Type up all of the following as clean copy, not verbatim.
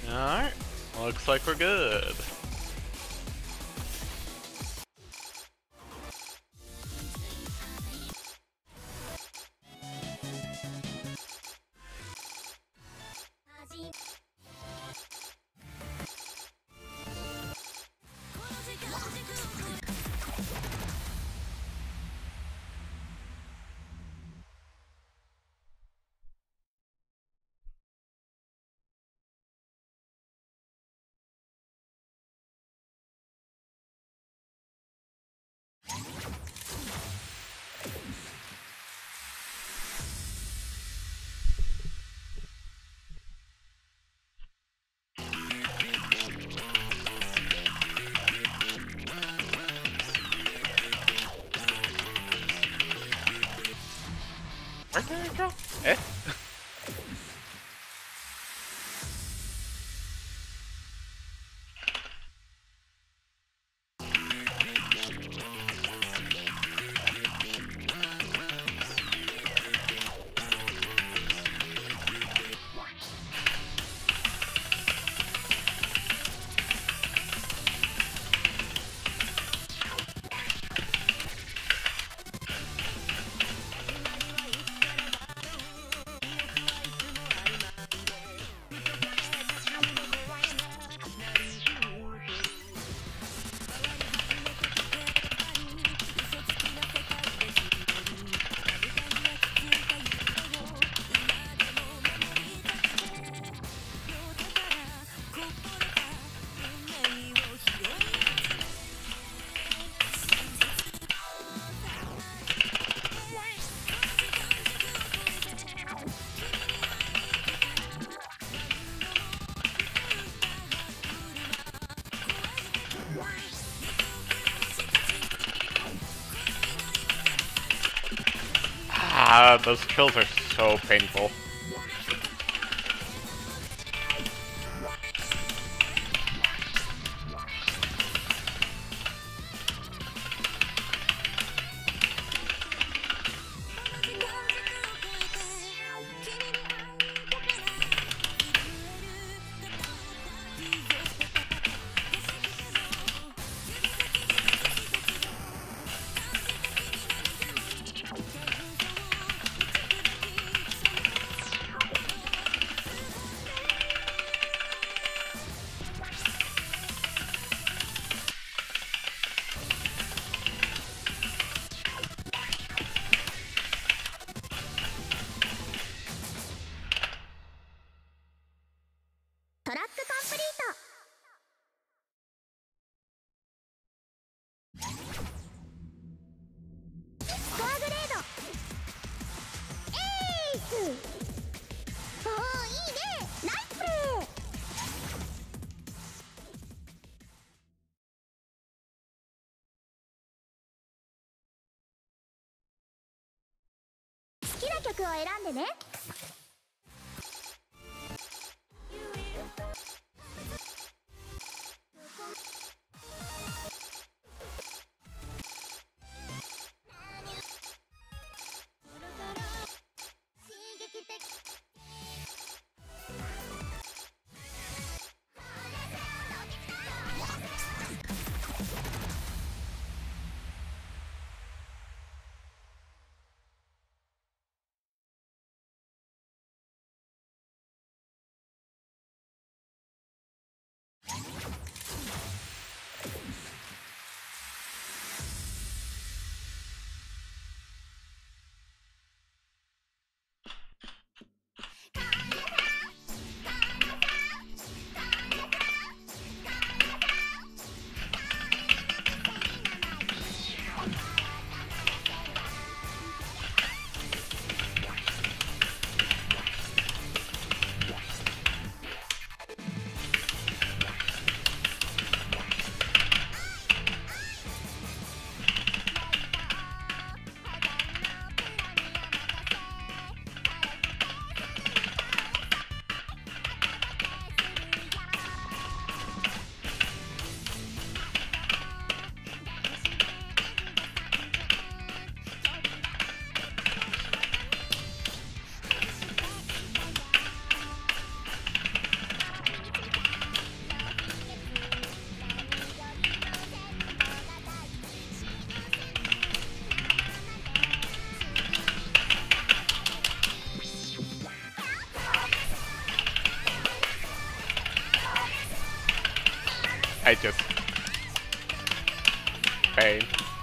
Alright, looks like we're good. Where did it go? Eh? Ah, those kills are so painful. 好きな曲を選んでね。 I just pain.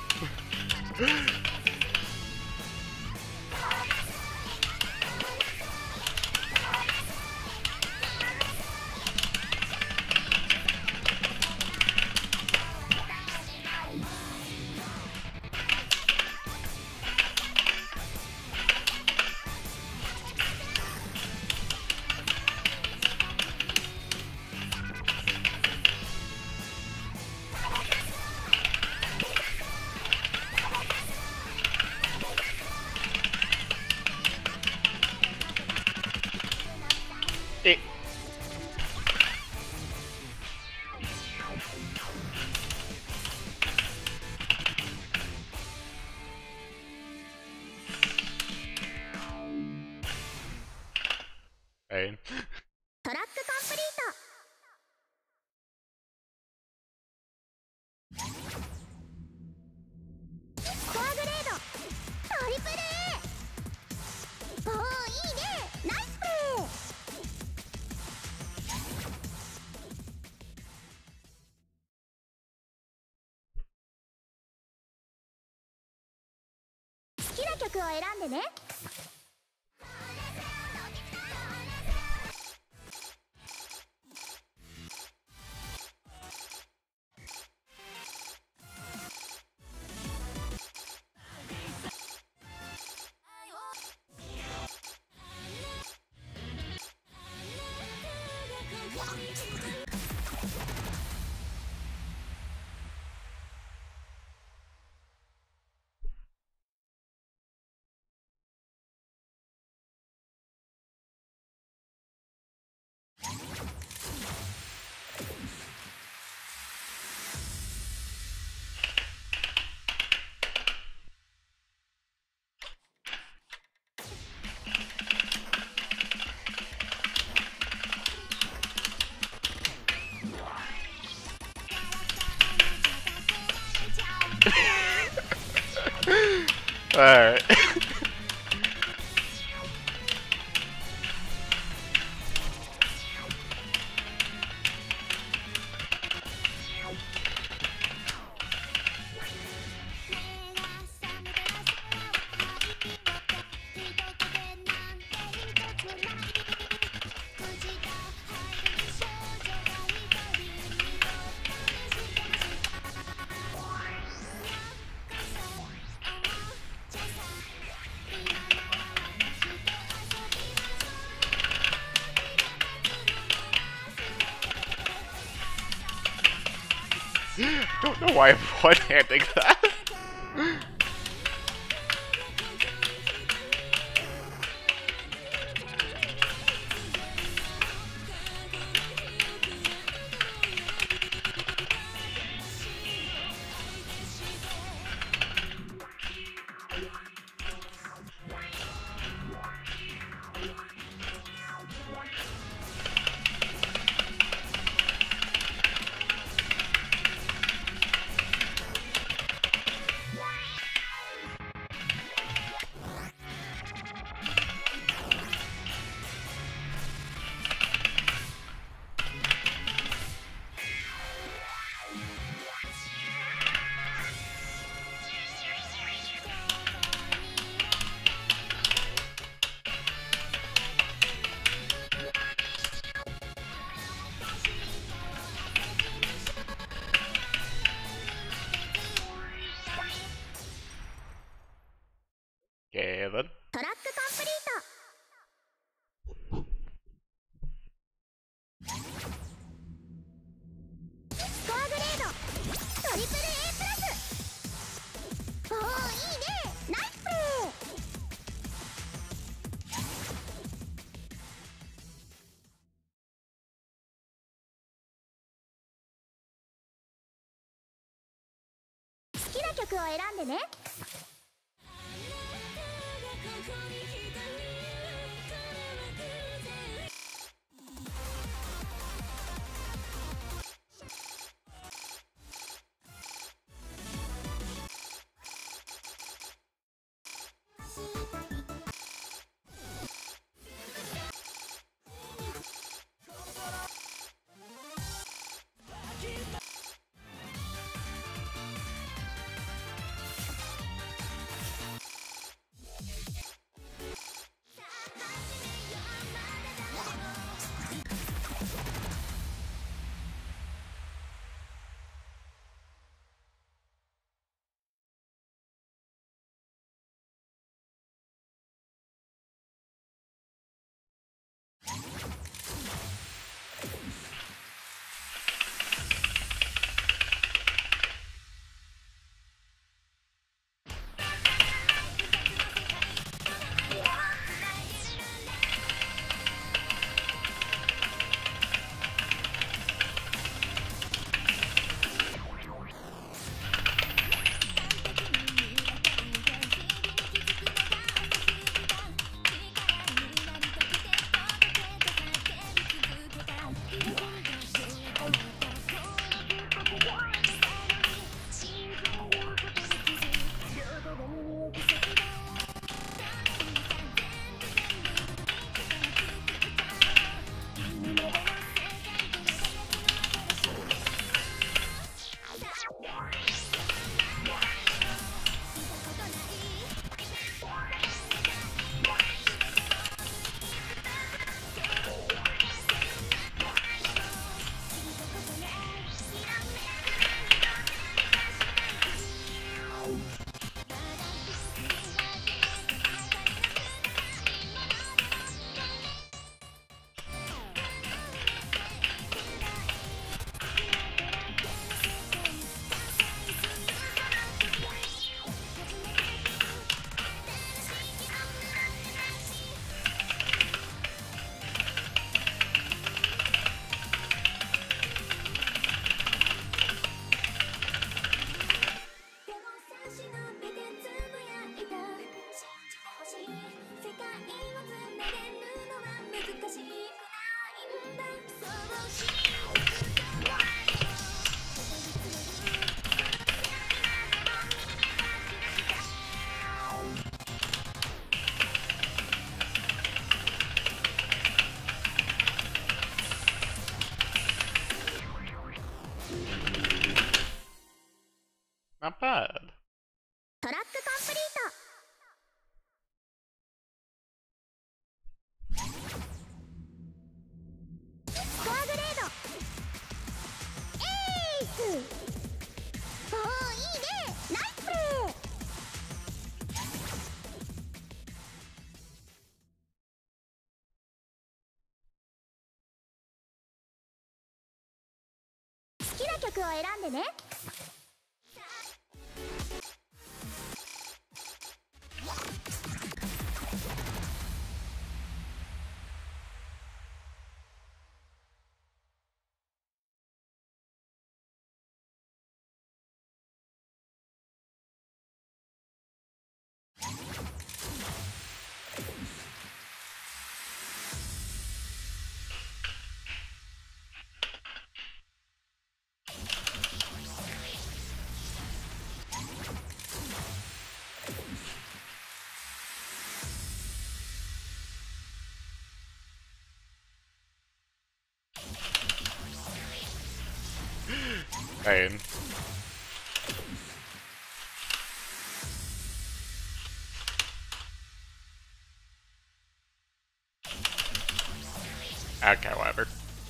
Eh. Pain. トラックコンプリート。コアグレードトリプル A。 おお、いいね、ナイスプレー。好きな曲を選んでね。 Alright. I don't know why I'm one-handing that. Kevin. トラックコンプリート。スコアグレードトリプル A プラス。おお、いいね、ナイスプレー。好きな曲を選んでね。 を選んでね。 Pain. Okay, whatever.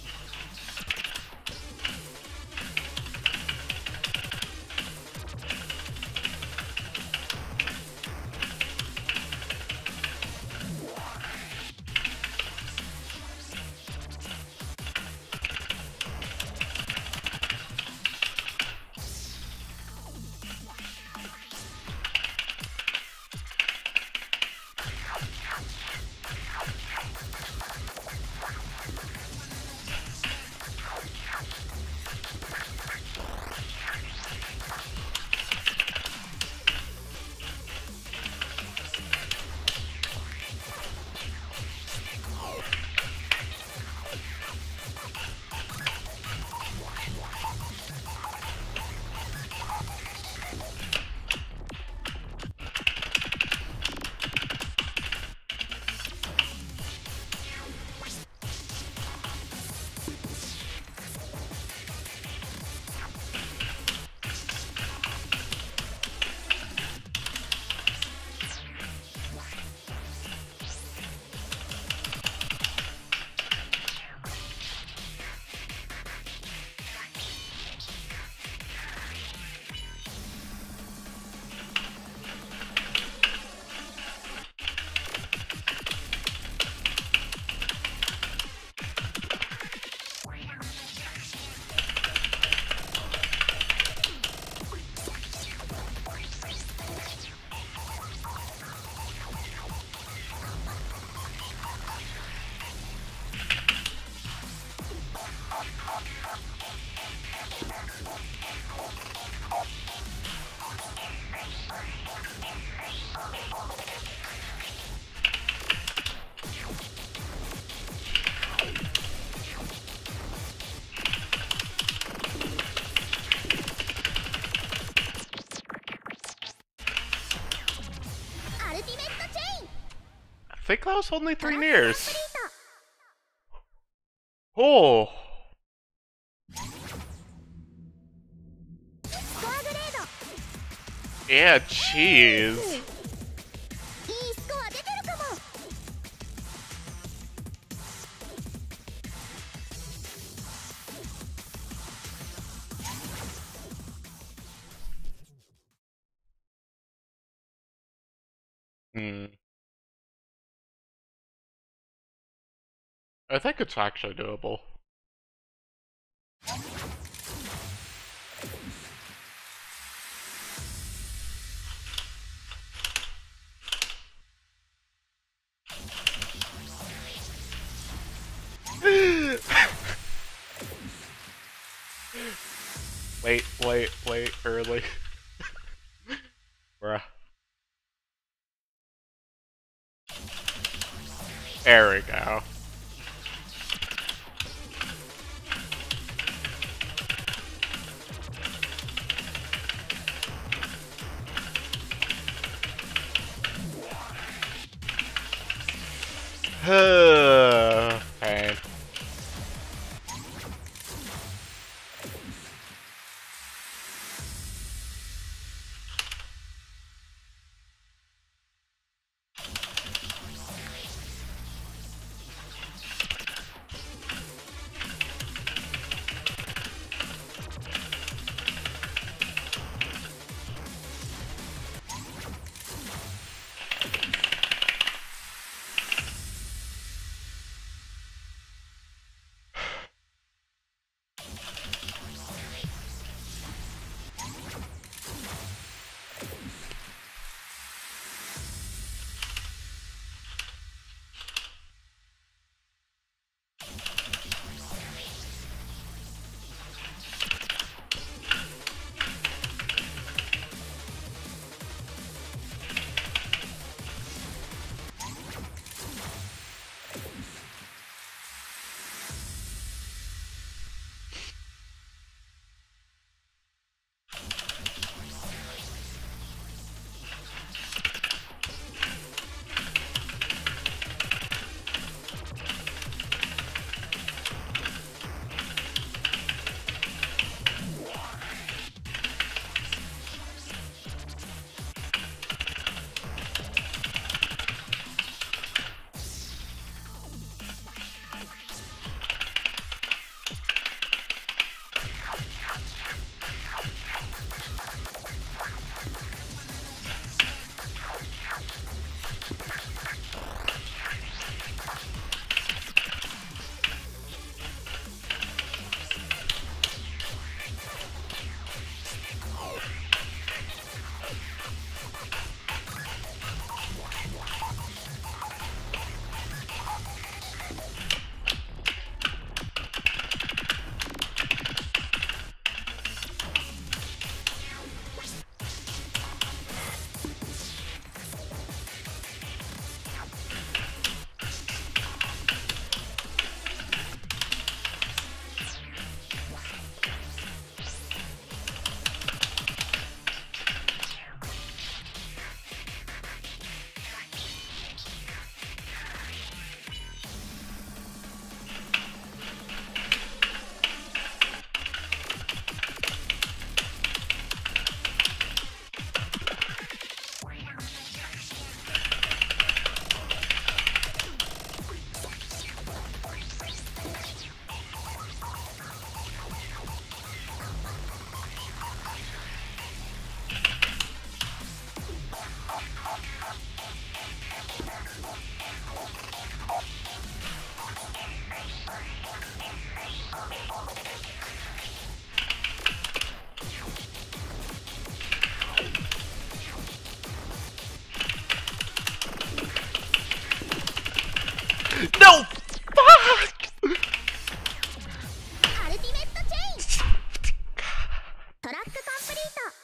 I think that was only 3 nears. Oh. Yeah, cheese. I think it's actually doable. Wait, early. Bruh. There we go. Pain. No! Fuck! アルティメットチェンジトラックコンプリート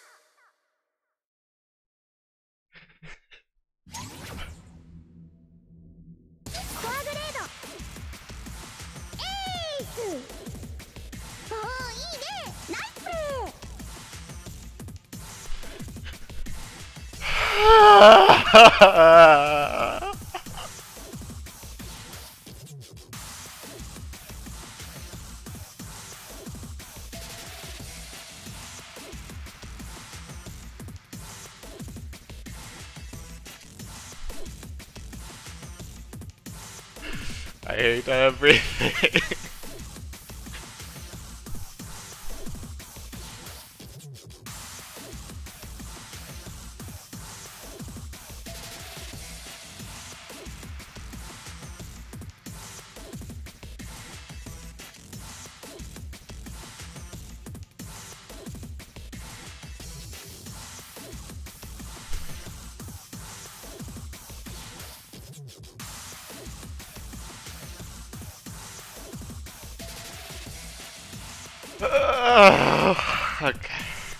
スコアグレードエースおーいいねナイスプレー I hate everything. Okay.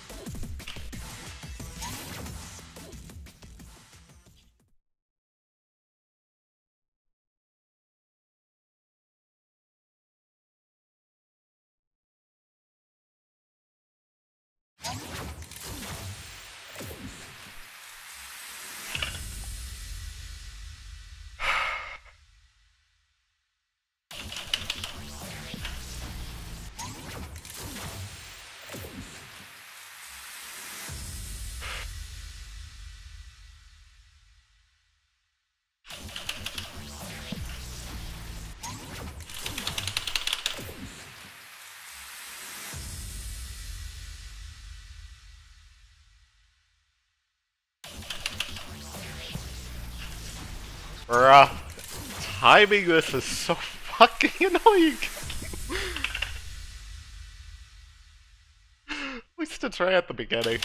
Bruh, timing this is so fucking annoying. At least to try at the beginning.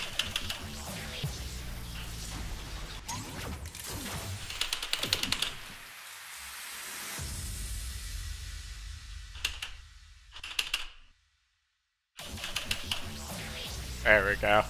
There we go.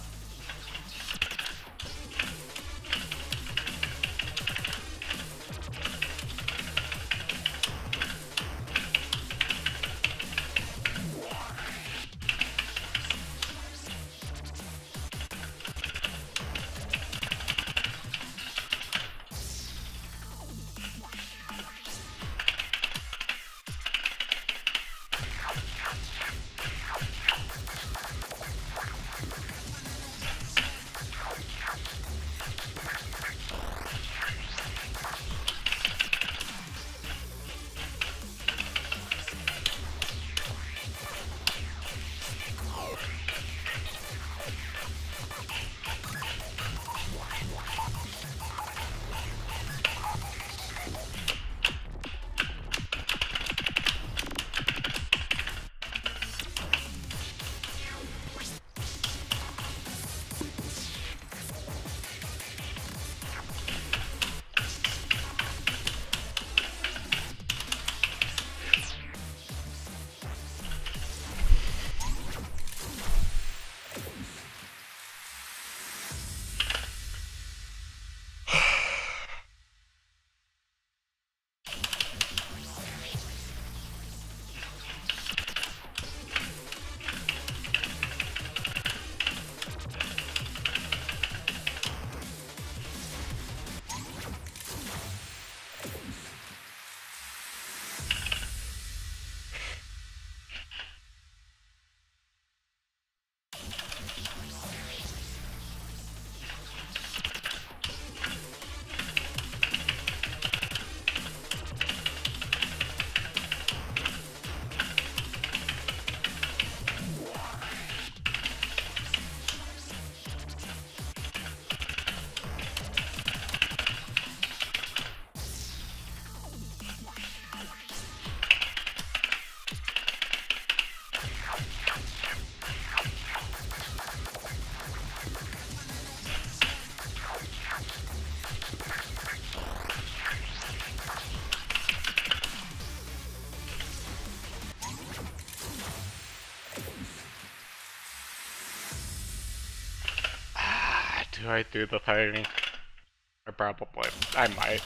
Do I do the thing? I probably. I might.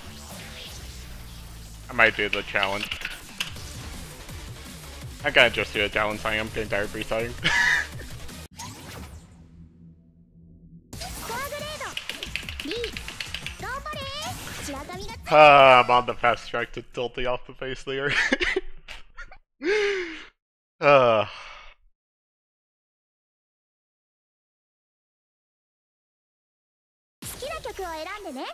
I might do the challenge. I gotta just do a challenge thing. I'm getting tired of resetting. I'm on the fast track to tilting off the face there. uh. 好きな曲を選んでね。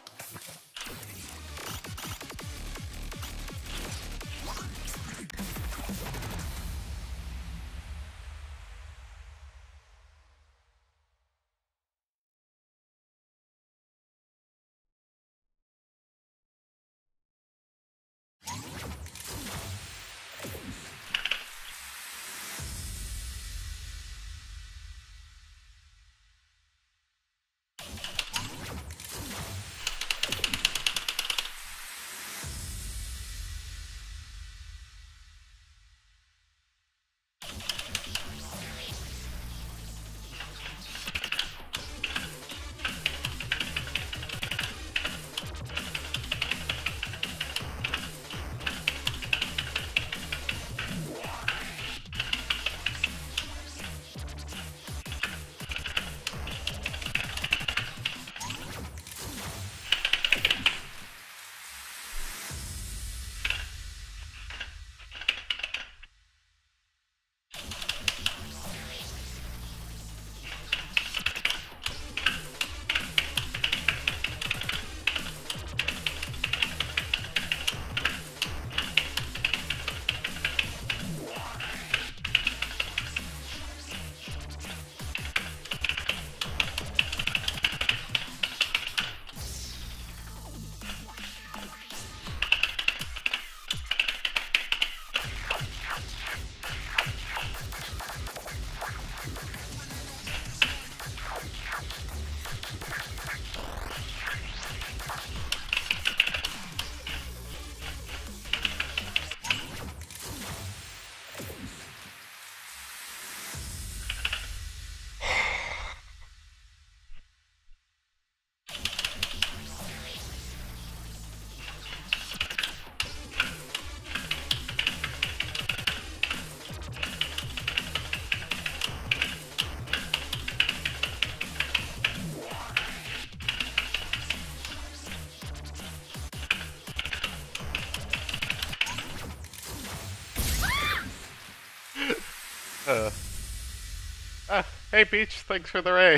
Hey Peach, thanks for the raid.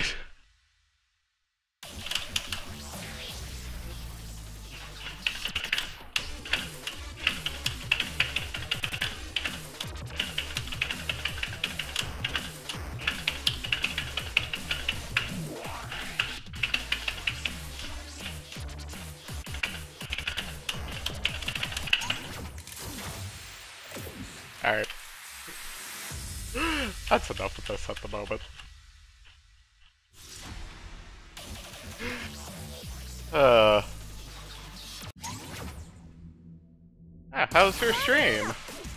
Alright. That's enough of this at the moment. How's your stream?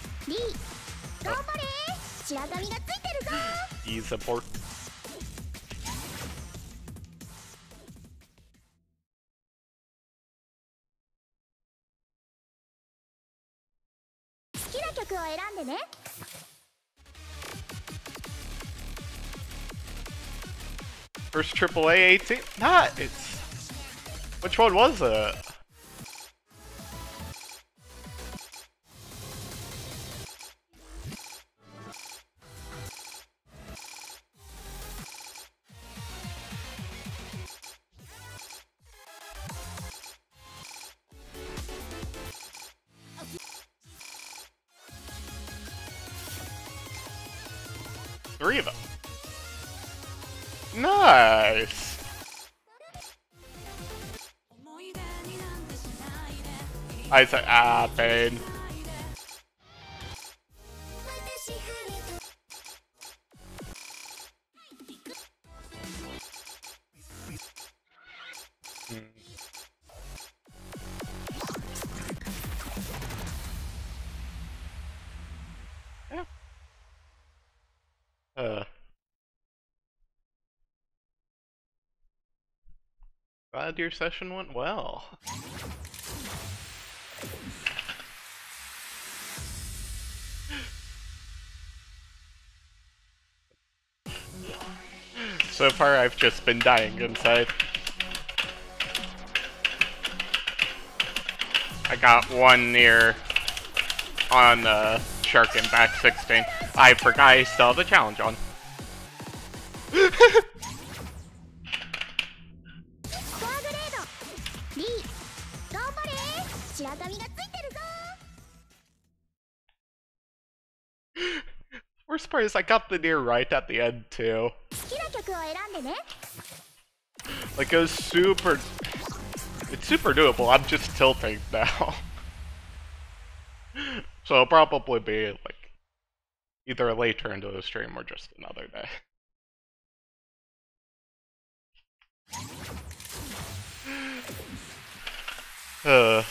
Ease support. First AAA 18? Nah, it's... Which one was it? Three of them. Nice. I said, pain. Yeah. glad your session went well. So far, I've just been dying inside. I got one near on Shark in back 16. I forgot I still have the challenge on. スコアグレード B 頑張れ白髪がついてるぞ Worst part is I got the near right at the end too. 好きな曲を選んでね Like it was super. It's super doable. I'm just tilting now. So it'll probably be like either later into the stream or just another day. Uh.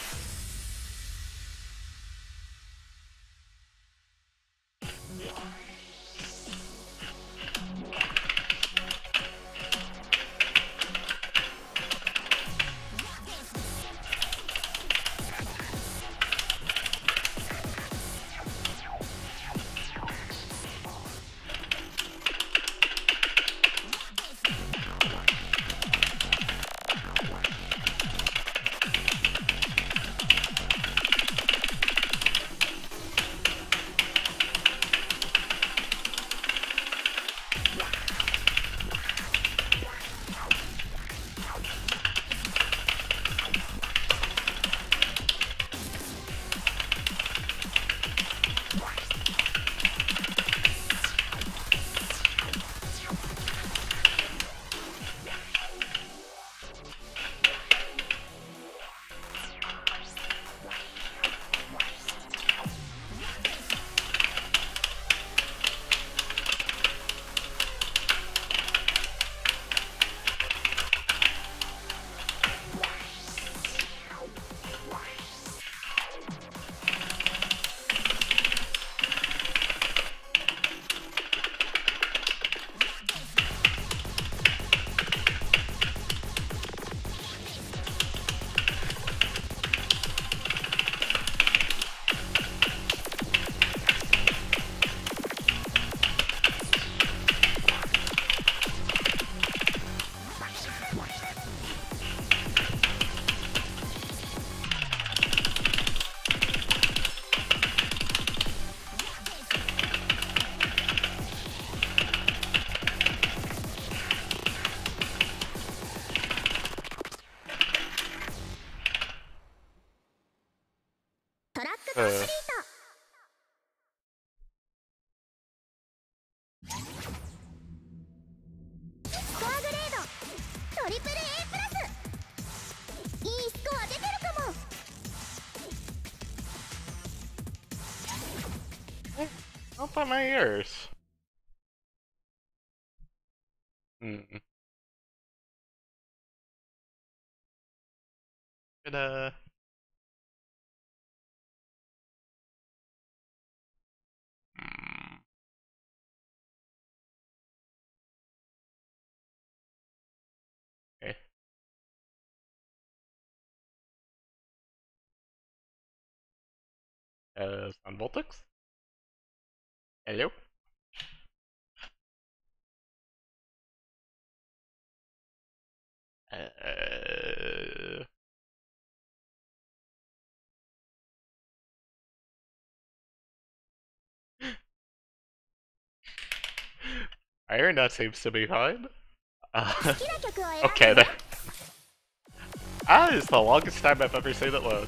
Not by my ears. Good, Okay. Sound Voltix? Hello? Iron, that seems to be fine. Okay then. That is the longest time I've ever seen it load.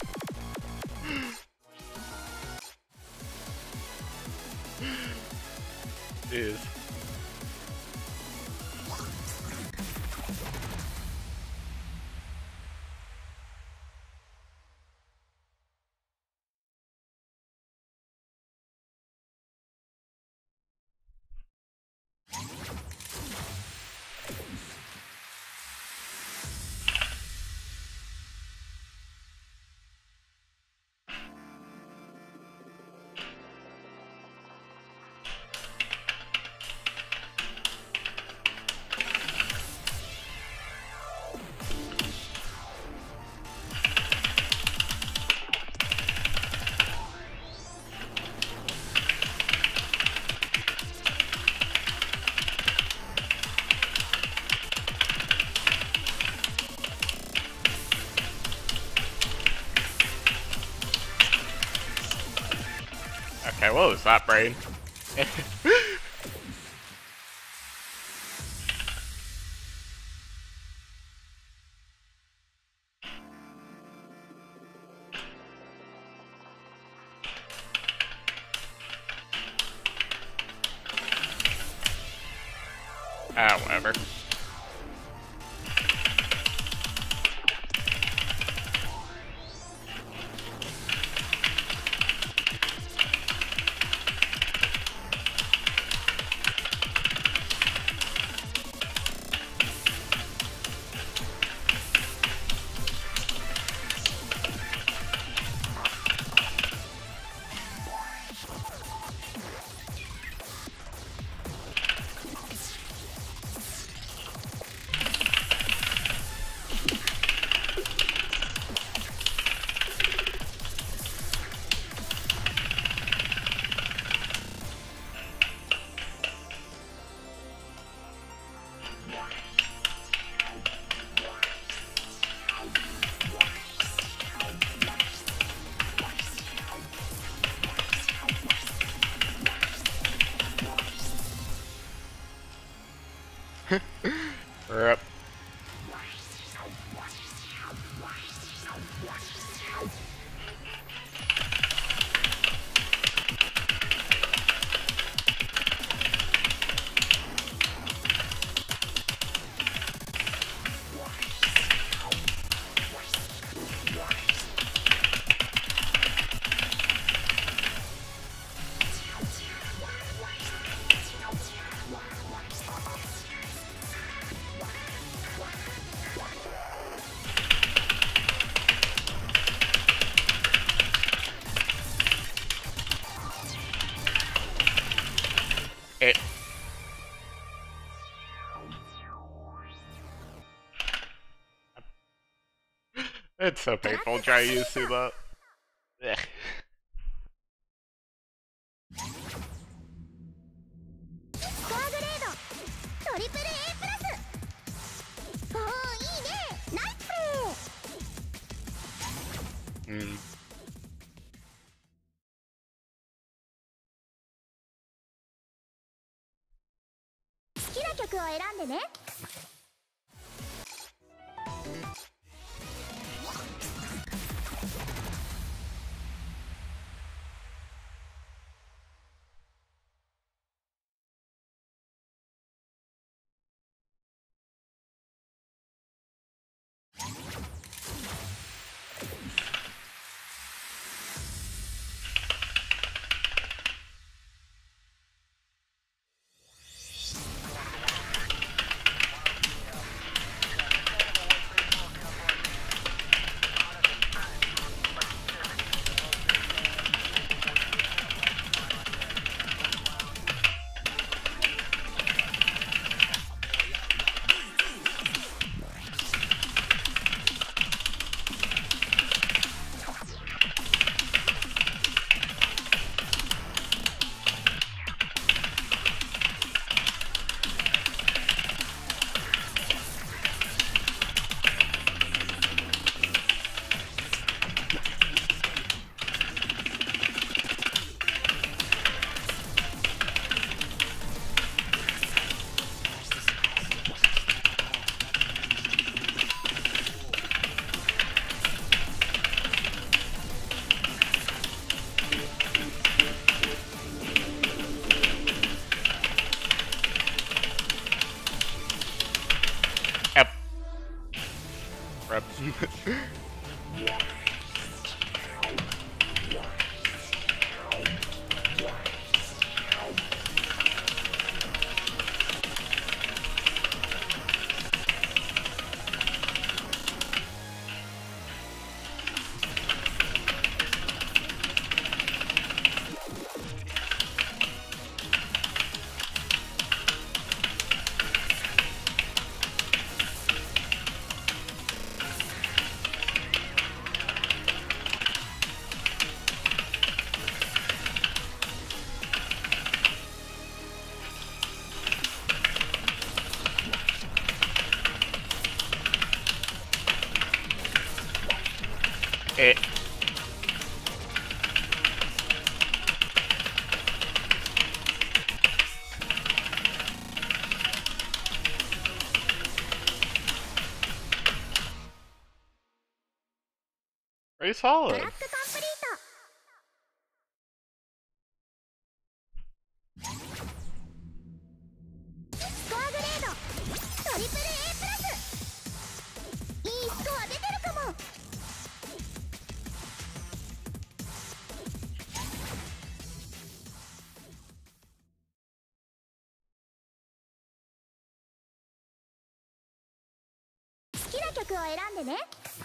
Jeez. Okay, what was that, brain? Ah, whatever. Rip. It. It's so painful trying to use that. Ugh. スコアグレードトリプル A プラス。おーいいね、ナイスプレー。 Mm. 好きな曲を選んでね。 Yep. Rip. Pretty トラ solid. ックコンプリート。スコアグレードトリプル A プラス。いいスコア出てるかも。好きな曲を選んでね。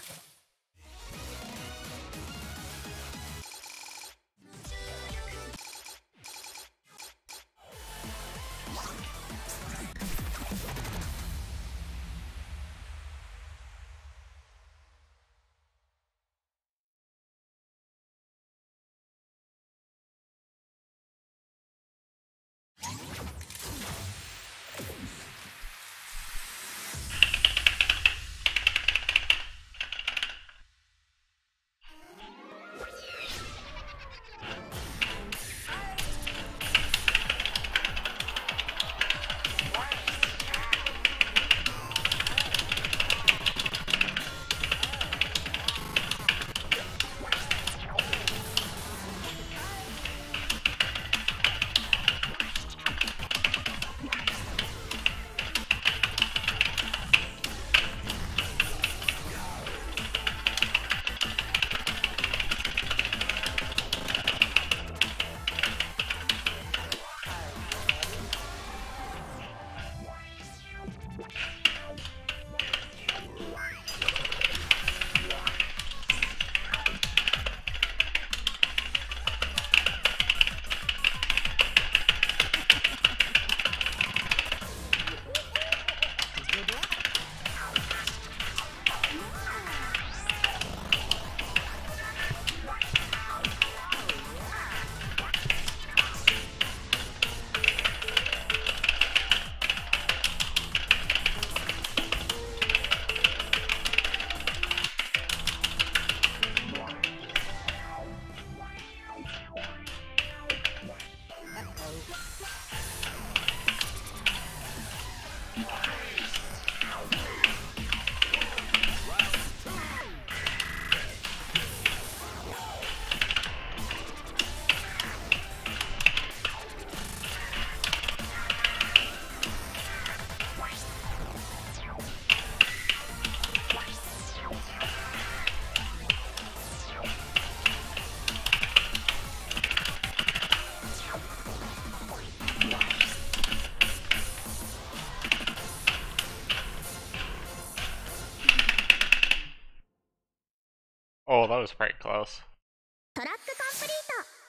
Oh, that was pretty close. トラックコンプリ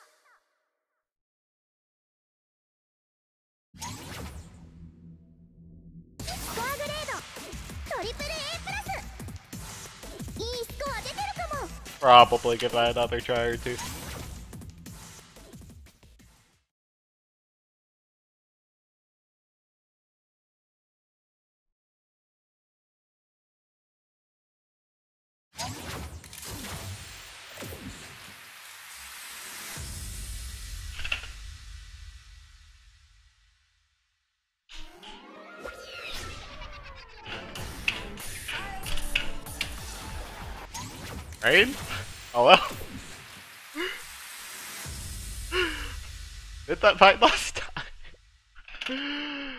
ート。スコアグレードトリプル A プラス。いいスコア出てるかも。 Probably give that another try or two. Right? Hello? Did that fight last time?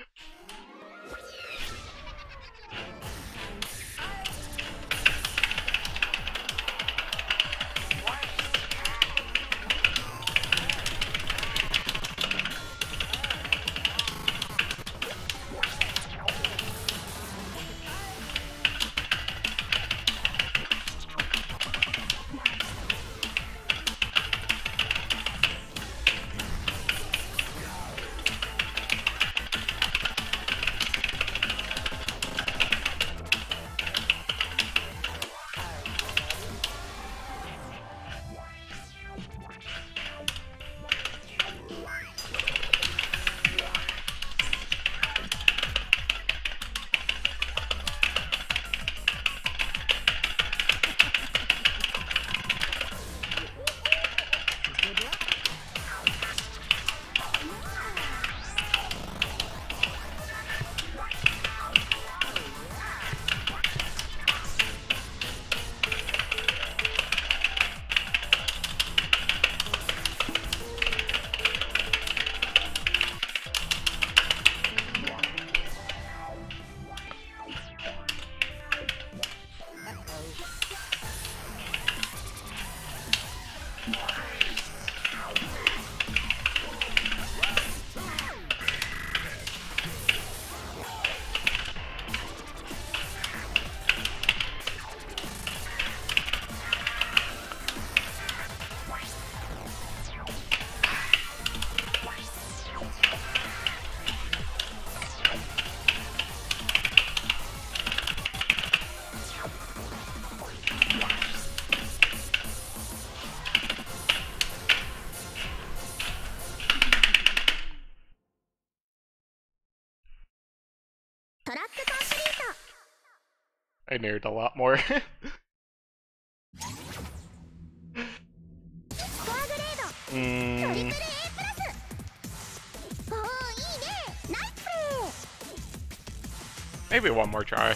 I neared a lot more. スコアグレードトリプル A プラス。おお、いいね、ナイスプレー。 Maybe one more try.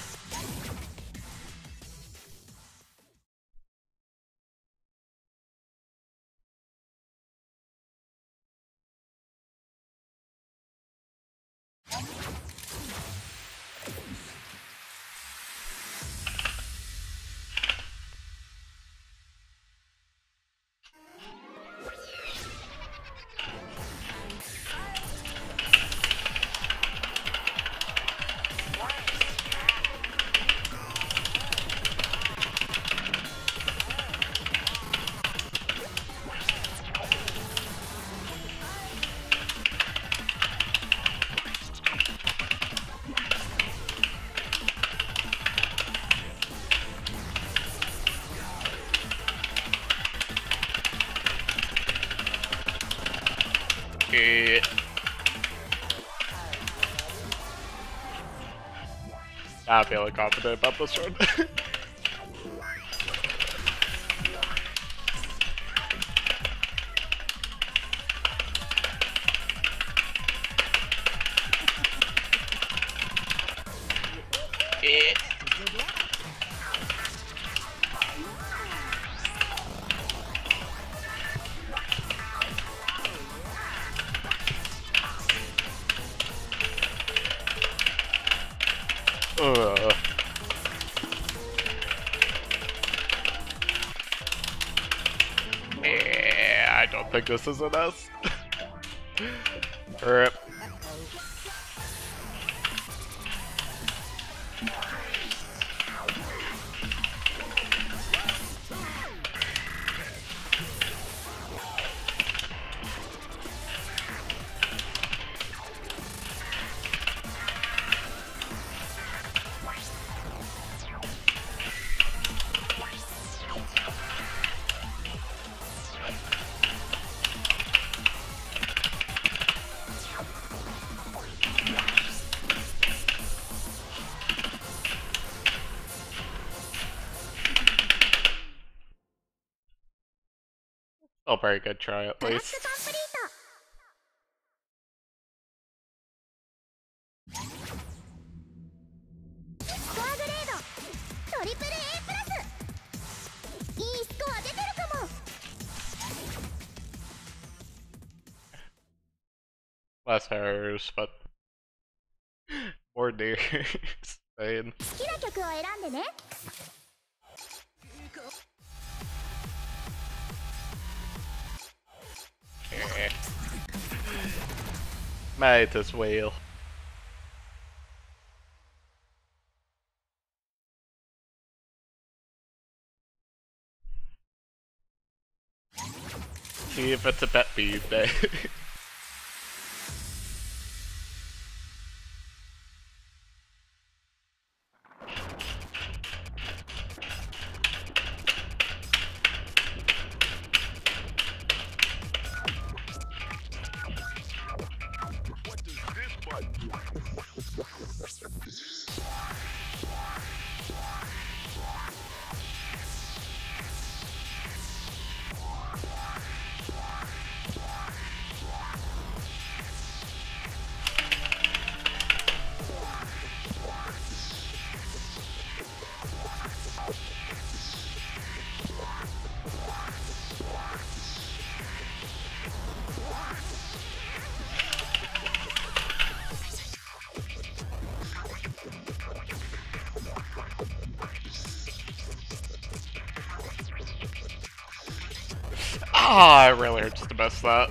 I'm feeling confident about this one. Yeah, I don't think this is an S. Rip. A very good try at クラッ least. シュコンプリート。スコアグレードトリプル A プラス。いいスコア出てるかも。 Less errors, but more nears. Insane. 好きな曲を選んでね。 Yeah. Might as well. See if it's a bet bead day. Ah, I really just missed that.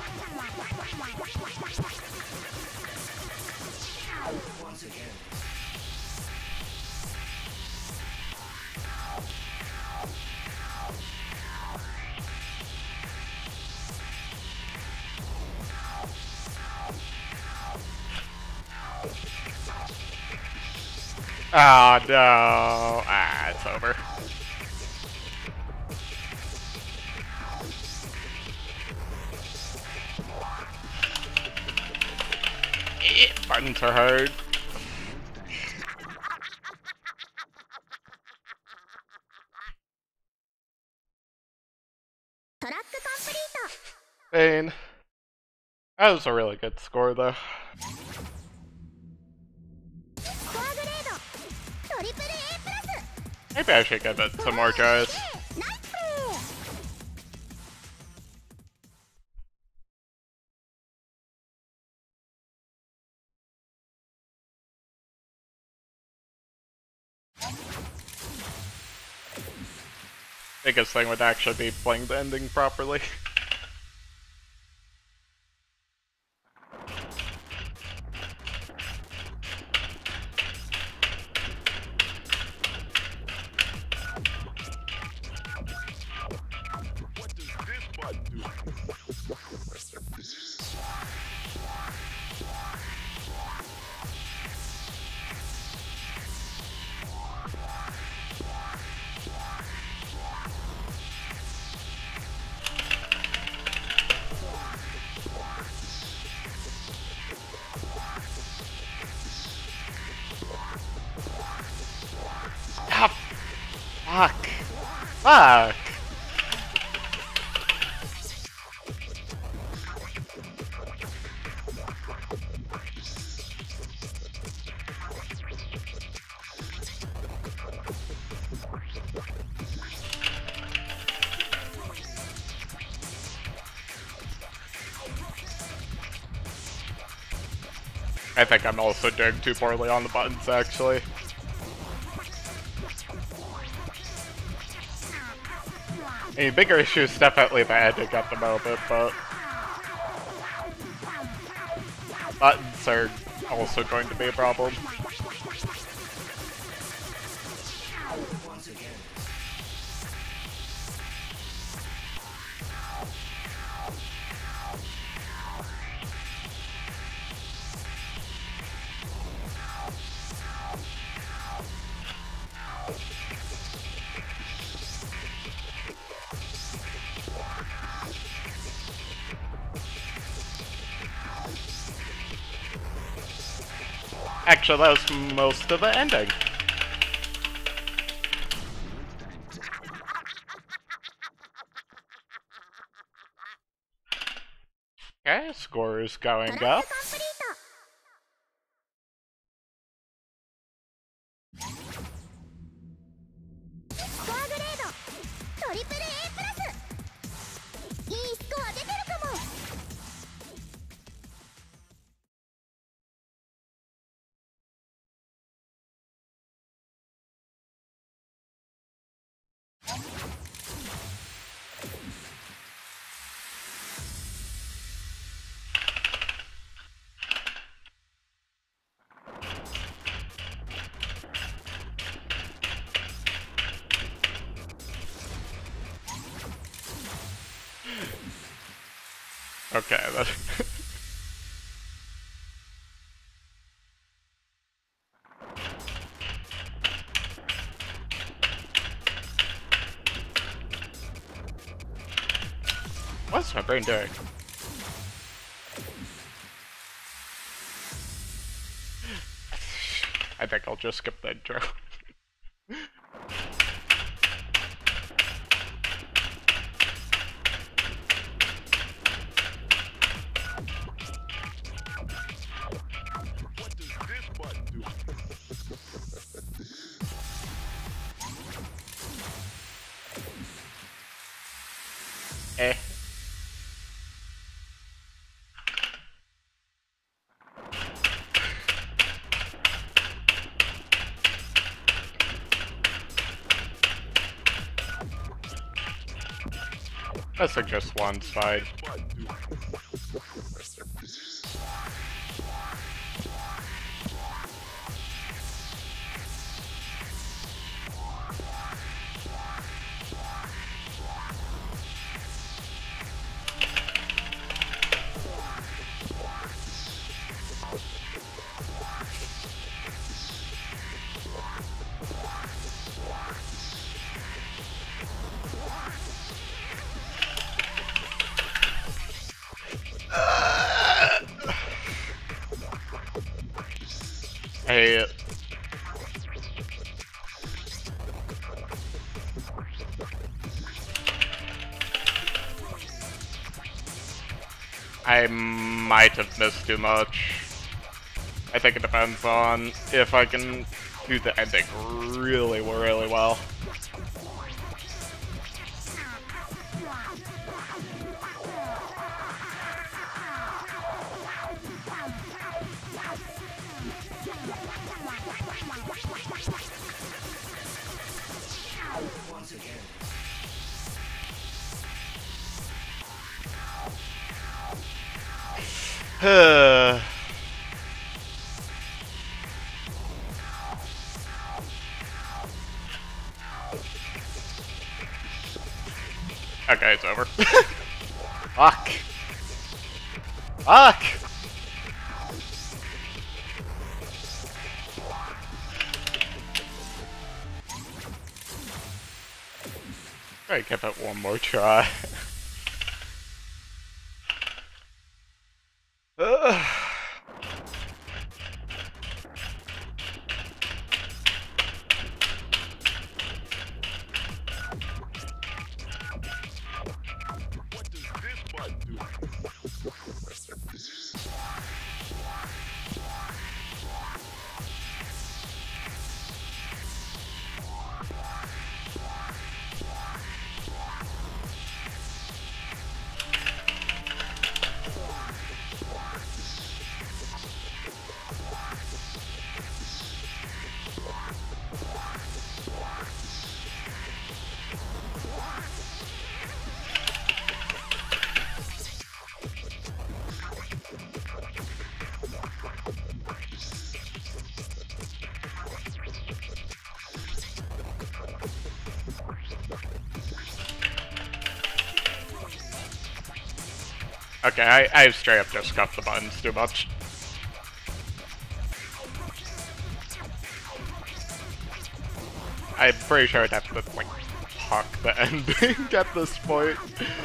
Once again, Oh no. Ah, it's over. Buttons are hard. Bane. That was a really good score, though. Maybe I should give it some more tries. Biggest thing would actually be playing the ending properly. Ah, fuck. Fuck. I think I'm also doing too poorly on the buttons, actually. I mean, bigger issue is definitely the ending at the moment, but buttons are also going to be a problem. Actually, that was most of the ending. Okay, score is going up. Okay, that what's my brain doing? I think I'll just skip the intro. Eh. I think just one's fine. Hey, I might have missed too much. I think it depends on if I can do the ending really, really well. Okay, it's over. Fuck. Fuck! Alright, give it one more try. Okay, I've straight up just scuffed the buttons too much. I'm pretty sure I'd have to, like, talk the ending at this point.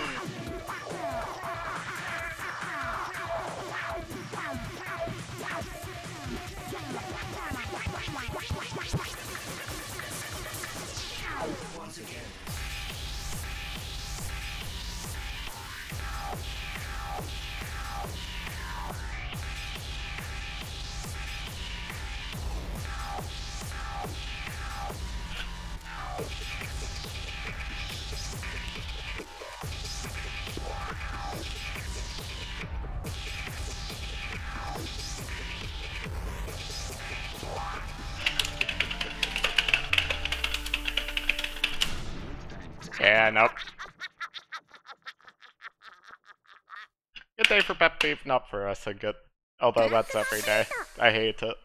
Yeah, nope. Good day for pet peeve, not for us, and good. Although that's every day. I hate it.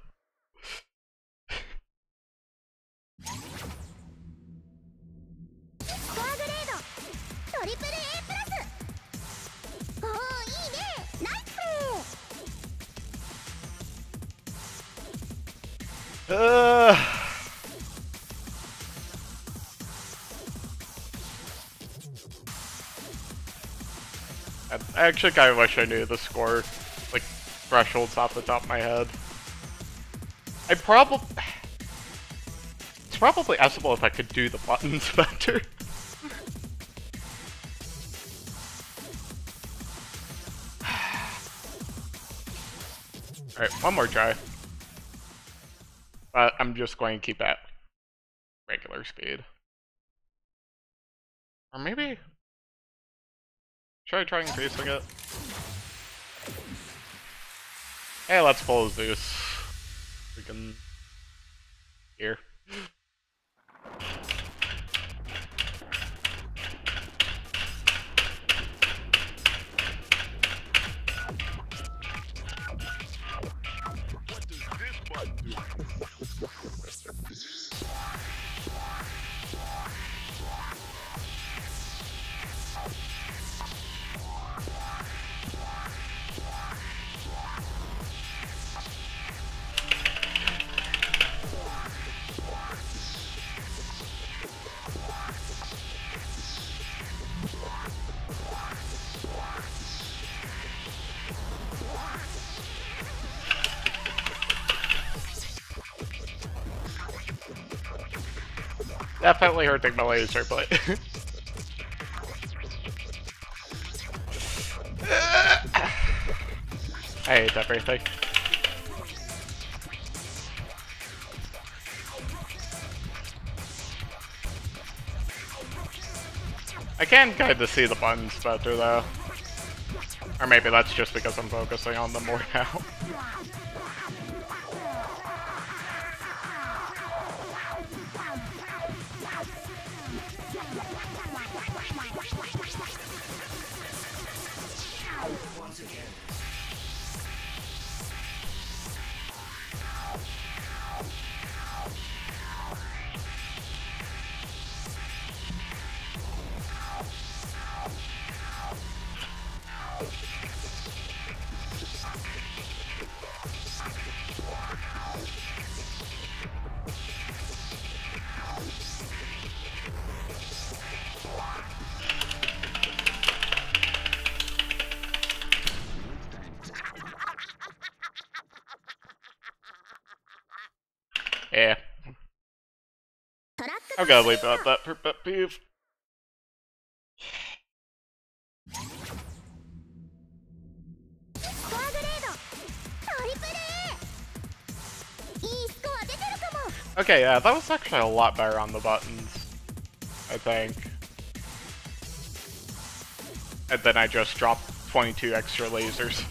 I actually kind of wish I knew the score, like, thresholds off the top of my head. It's probably possible if I could do the buttons better. Alright, one more try. But I'm just going to keep at regular speed. Or maybe... should I try increasing it? Hey, let's pull Zeus. We can... here. What does this button do? Definitely hurting my laser, but... I hate everything. I can kind of see the buttons better though. Or maybe that's just because I'm focusing on them more now. Yeah. I'm gonna leave out that for pet peeve. Okay, yeah, that was actually a lot better on the buttons, I think. And then I just dropped 22 extra lasers.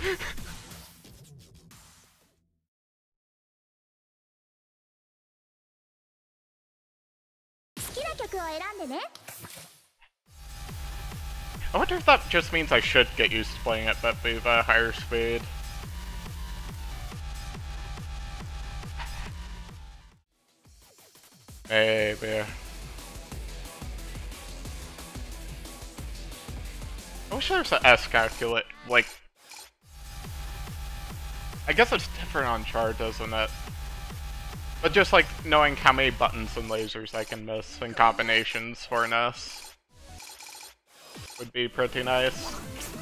I wonder if that just means I should get used to playing at pet peeve at a higher speed. Maybe. I wish there was an S calculate, like... I guess it's different on chart, isn't it? But just like knowing how many buttons and lasers I can miss in combinations for an S would be pretty nice.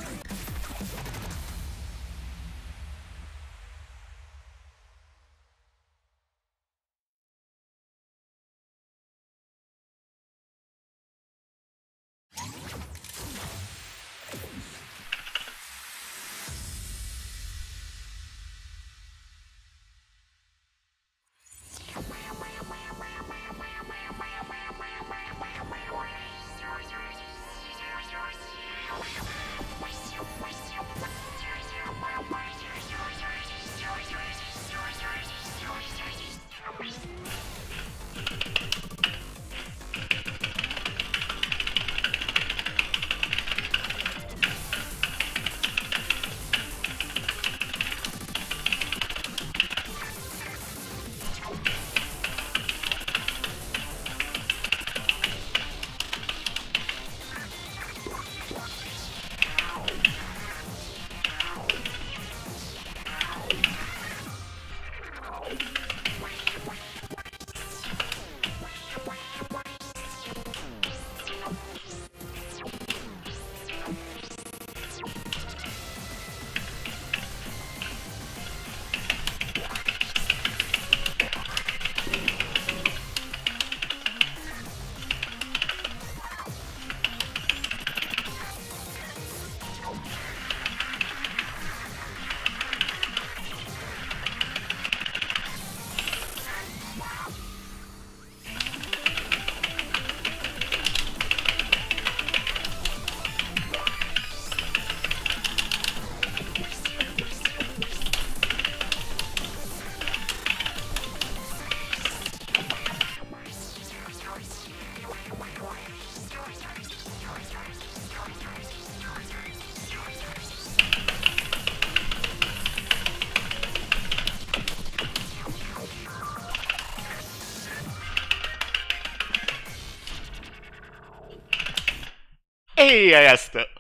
Hey, I asked it.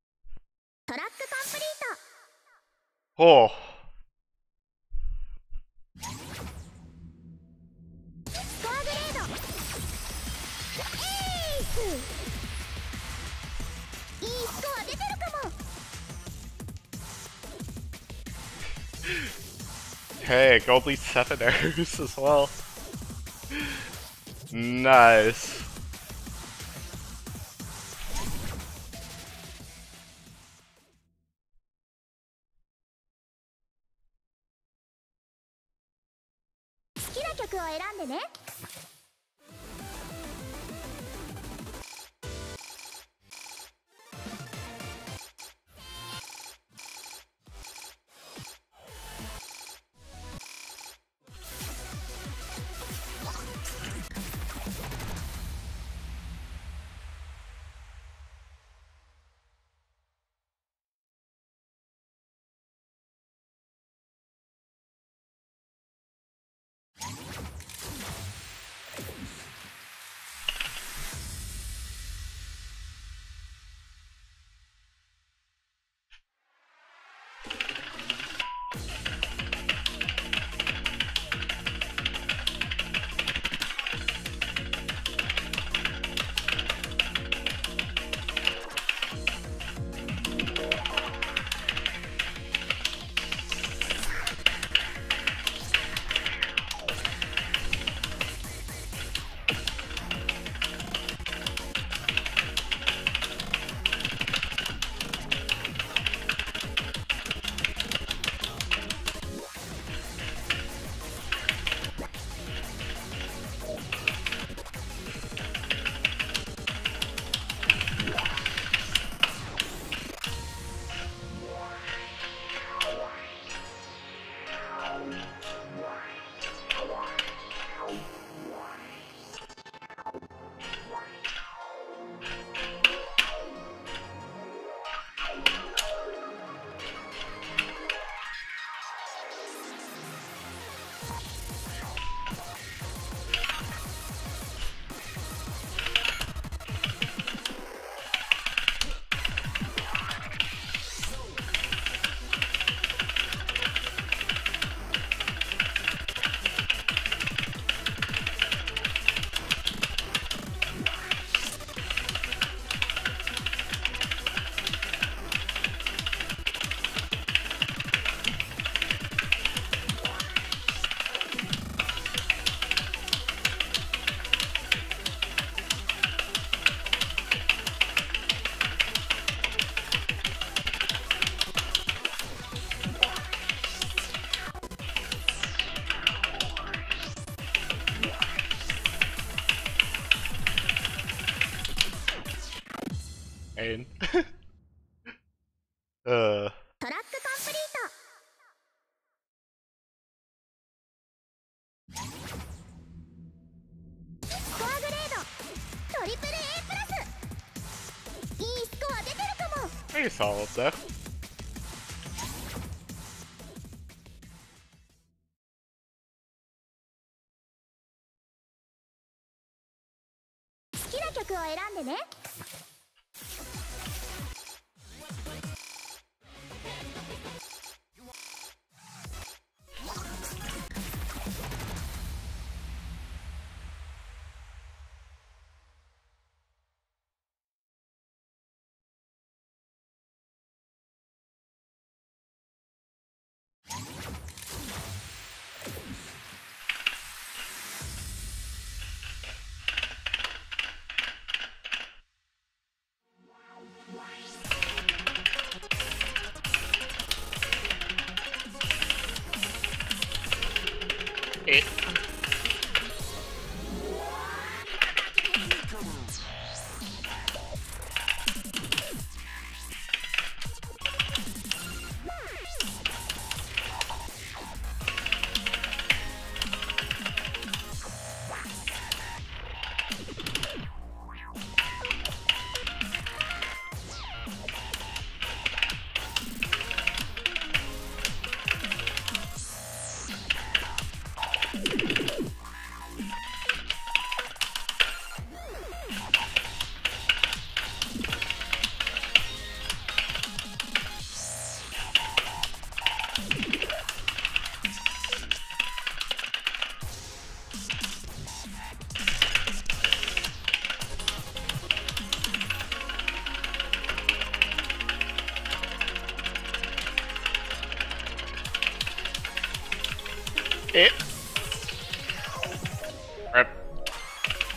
Oh. Hey, Goldie 7 errors as well. Nice. Pain. トラックコンプリート。スコアグレードトリプル A プラス。いいスコア出てるかも。 Pretty solid though. 好きな曲を選んでね。 It. It. Rip.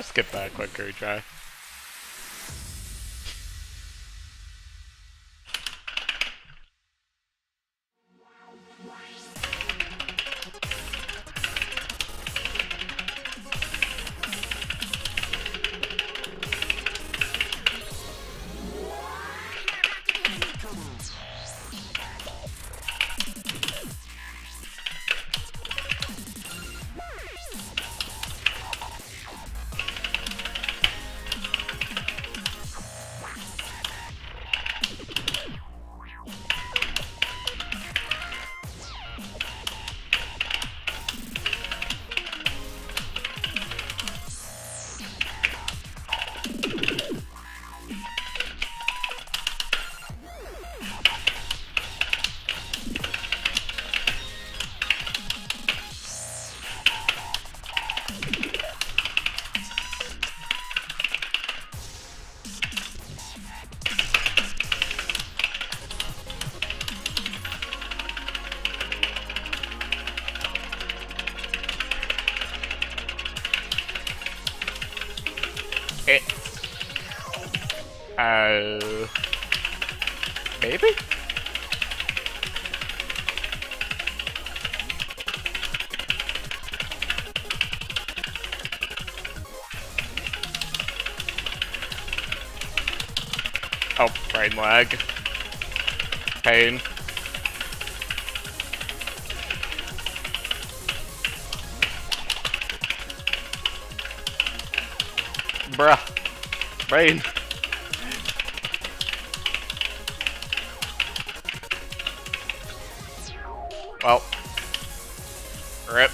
skip that quick retry. It. Maybe? Oh, brain lag. Pain. Bruh. Brain. Well. Rip.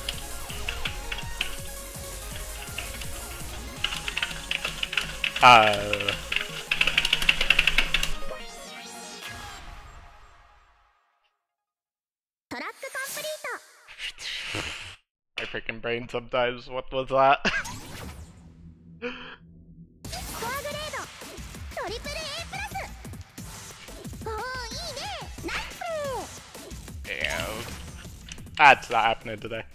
My freaking brain sometimes. What was that? Damn. That's not happening today.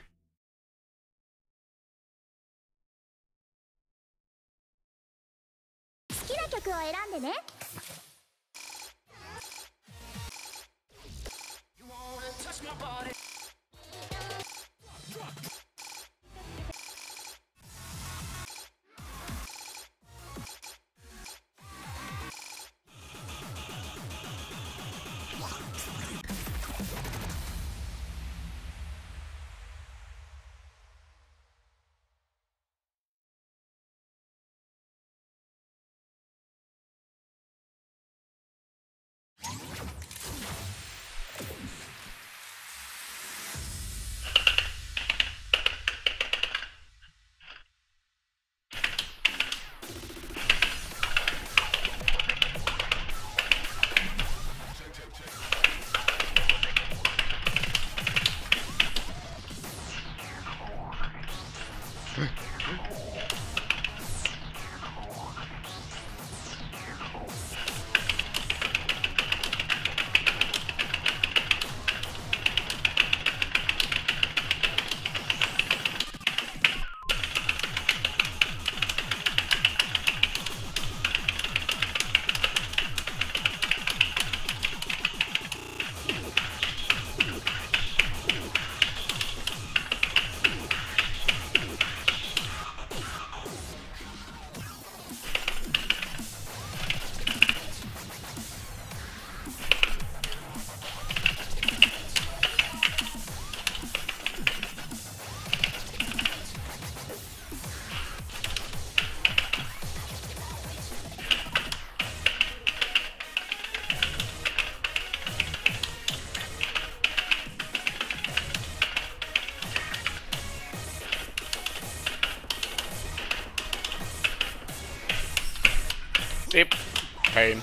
Deep pain.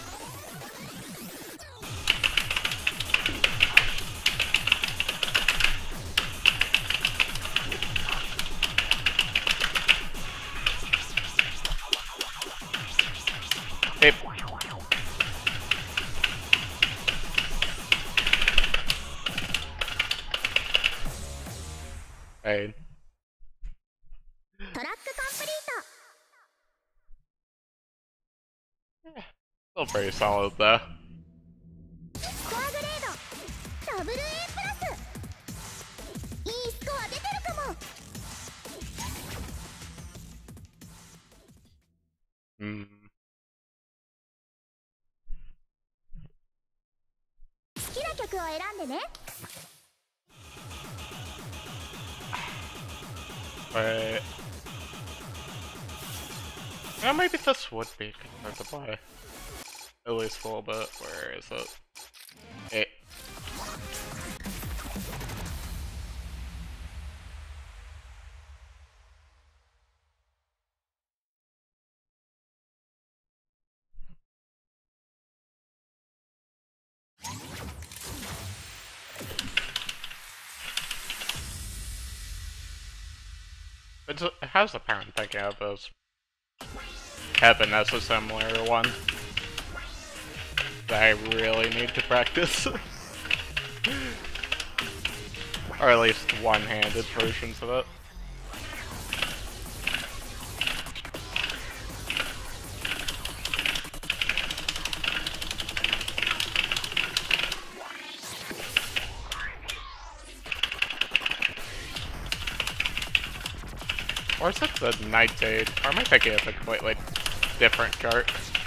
Deep. Pain. トラックコンプリート Still pretty solid though. スコアグレードダブル A プラス。いいスコア出てるかも。好きな曲を選んでね。 Right. Yeah, maybe this would be good to play. At least a little bit. Where is it? It. It has a parent thinking of as Heaven as a similar one that I really need to practice. Or at least one-handed versions of it. Or is it the Nightshade? Or am I thinking of a completely different chart?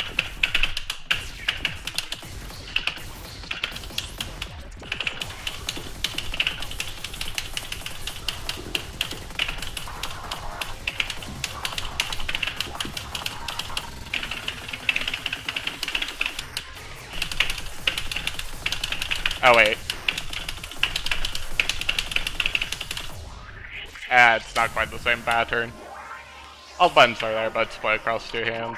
Oh wait. Ah, it's not quite the same pattern. All buttons are there, but split across two hands.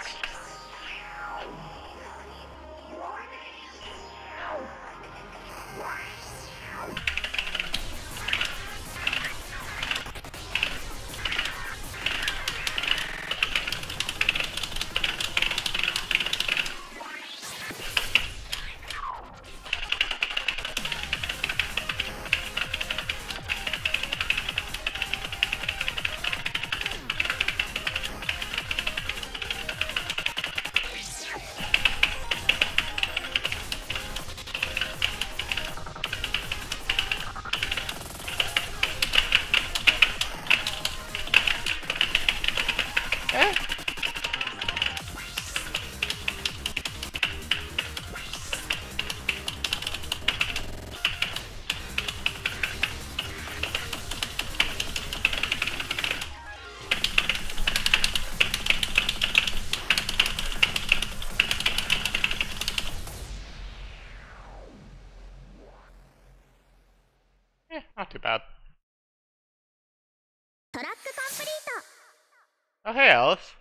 Not too bad. トラックコンプリー Oh, hey, Alice.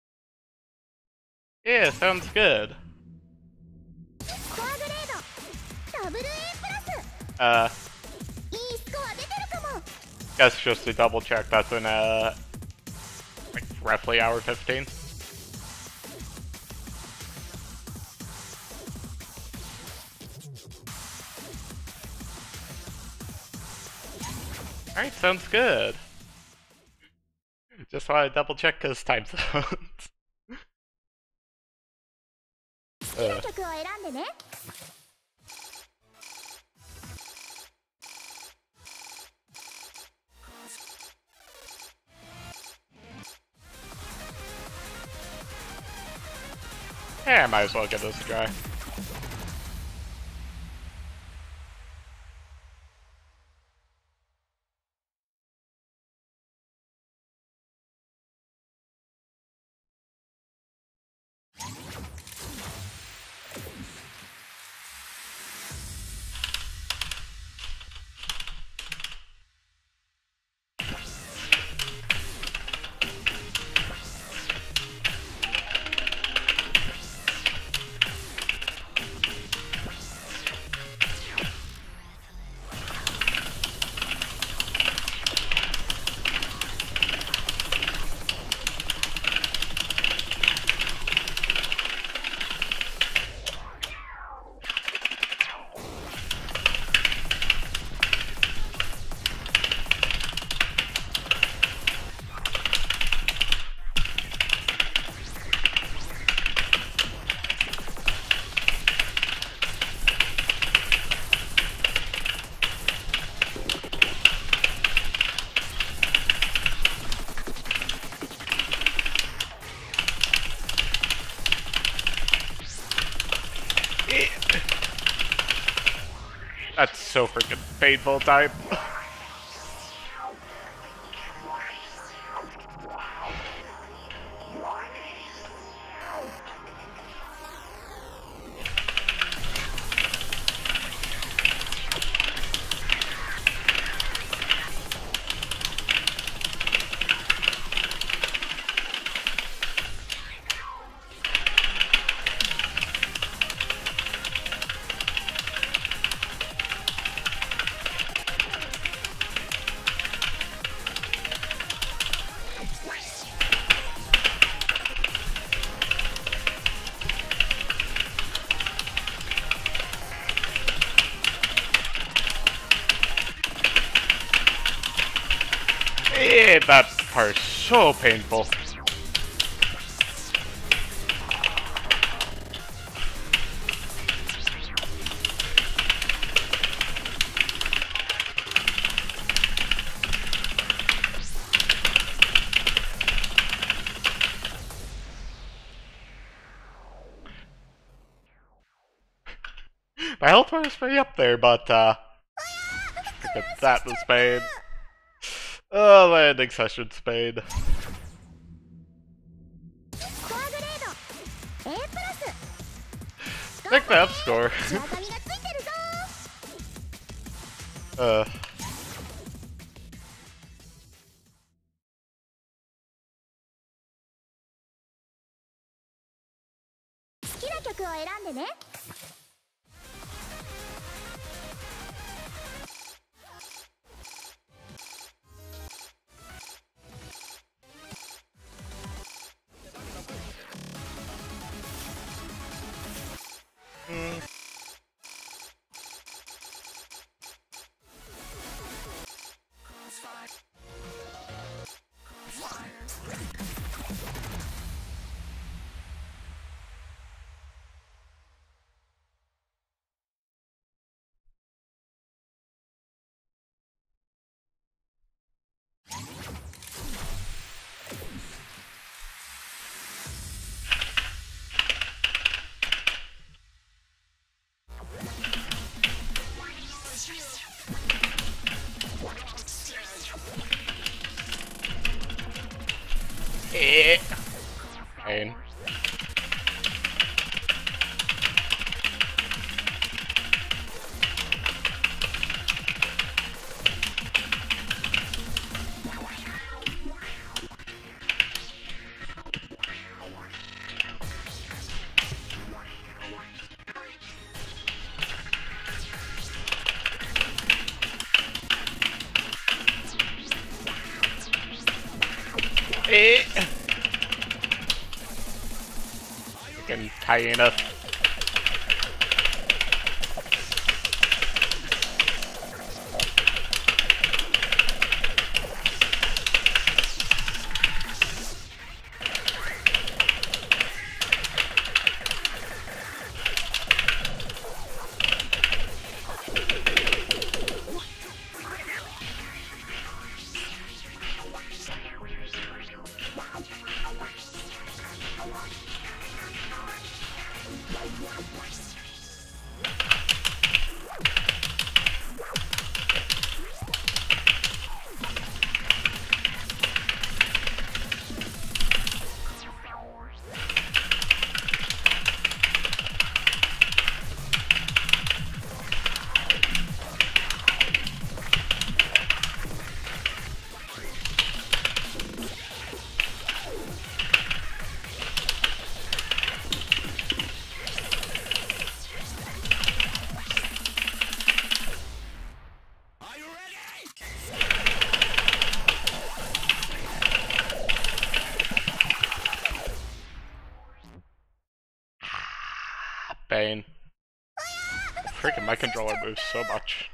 Yeah, sounds good. トスコアグレードダブル A プラス。いいスコア出てるかも。 Guess just to double check, that's in, like, roughly hour 15. Alright, sounds good. Just want to double check his time zones. 好きな曲を選んでね。 Yeah, I might as well give this a try. so freaking painful type. That part's so painful. My health was pretty up there, but look at that, the spade. Oh, landing session spade. Take the F score. Pain. Freaking hyena. Bane. Freaking my controller moves so much.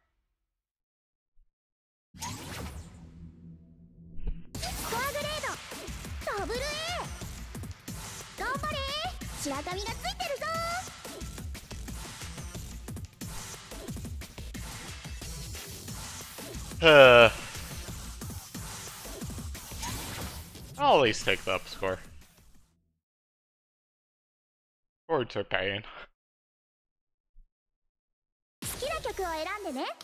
I'll at least take the up score. Words are pain. 曲を選んでね。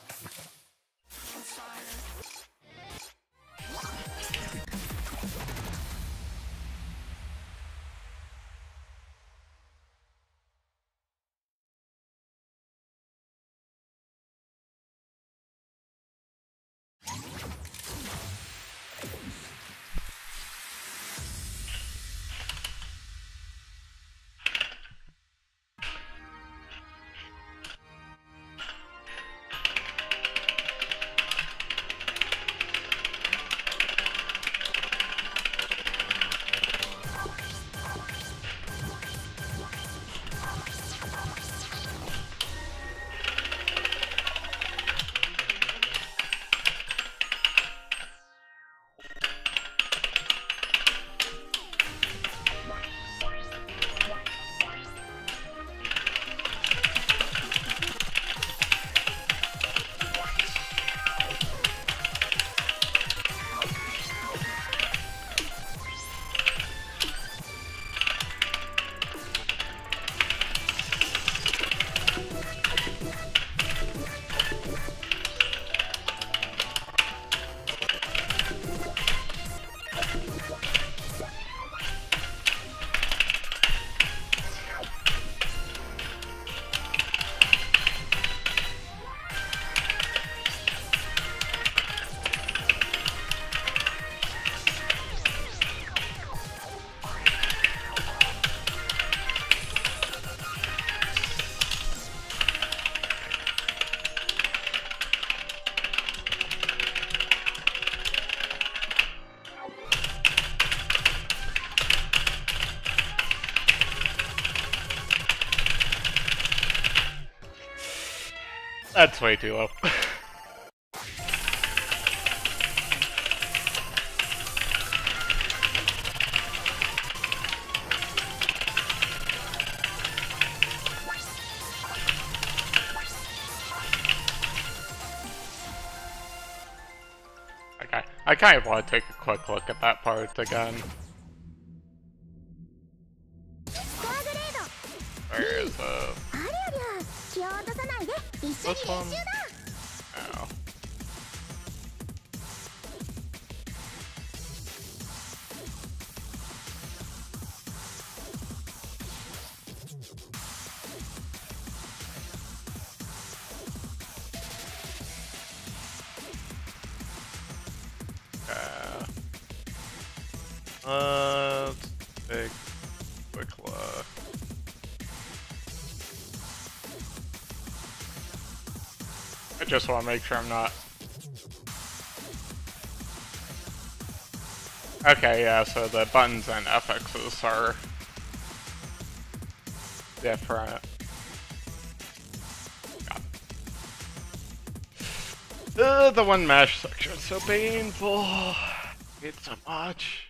That's way too low. Okay, I kind of want to take a quick look at that part again. Where is this one? Oh. Let's take a quick look. I just want to make sure I'm not... Okay, yeah, so the buttons and FXs are different. The one mesh section is so painful. It's so much.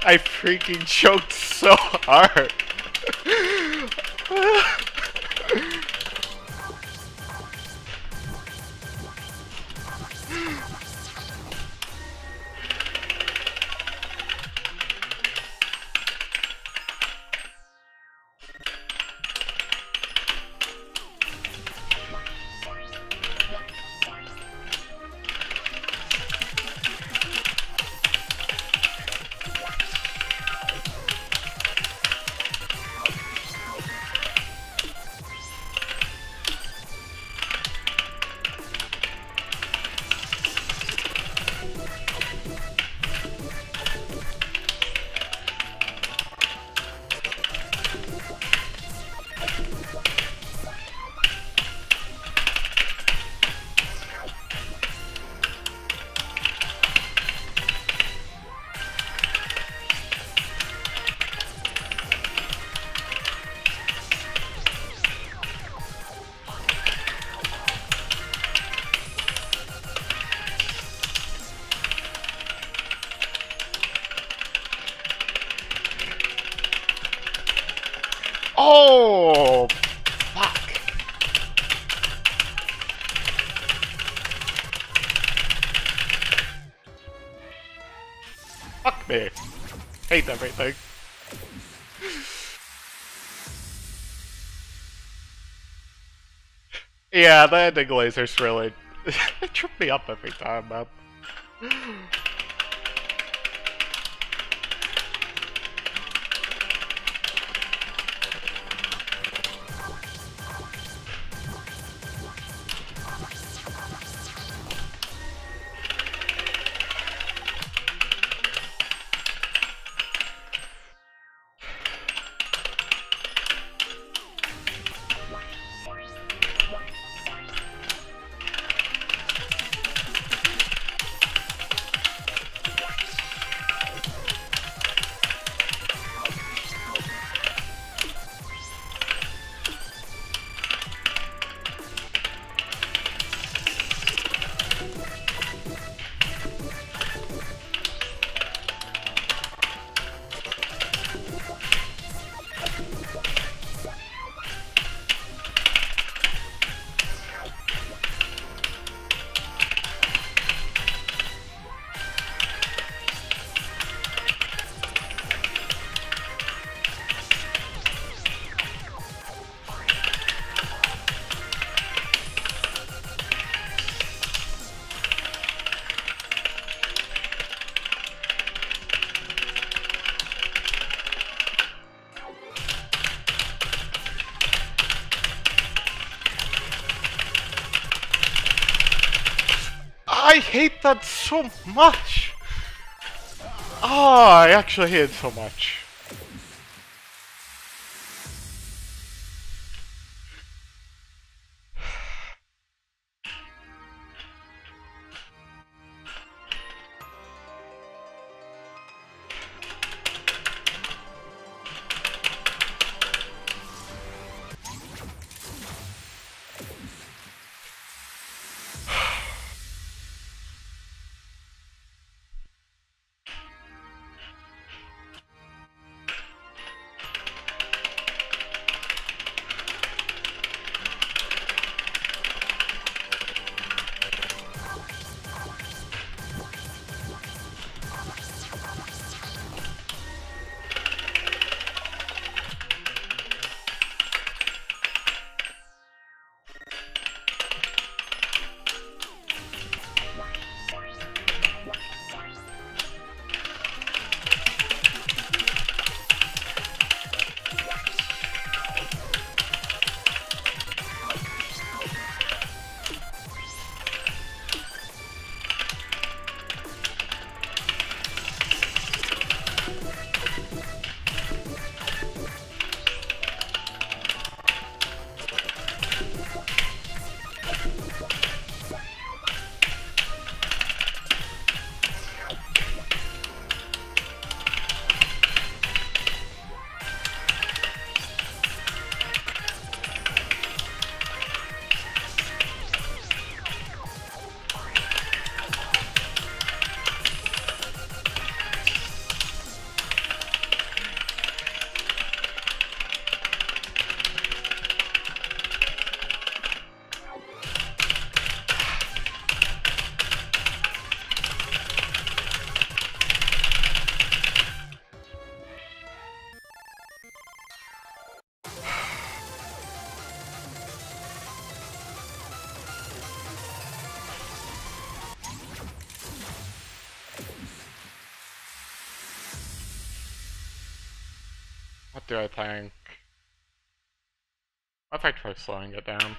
I freaking choked so hard. Oh, fuck. Fuck me. Hate everything. Yeah, the ending lasers really it tripped me up every time, man. I hate that so much! Oh, I actually hate it so much. do I think? What if I try slowing it down?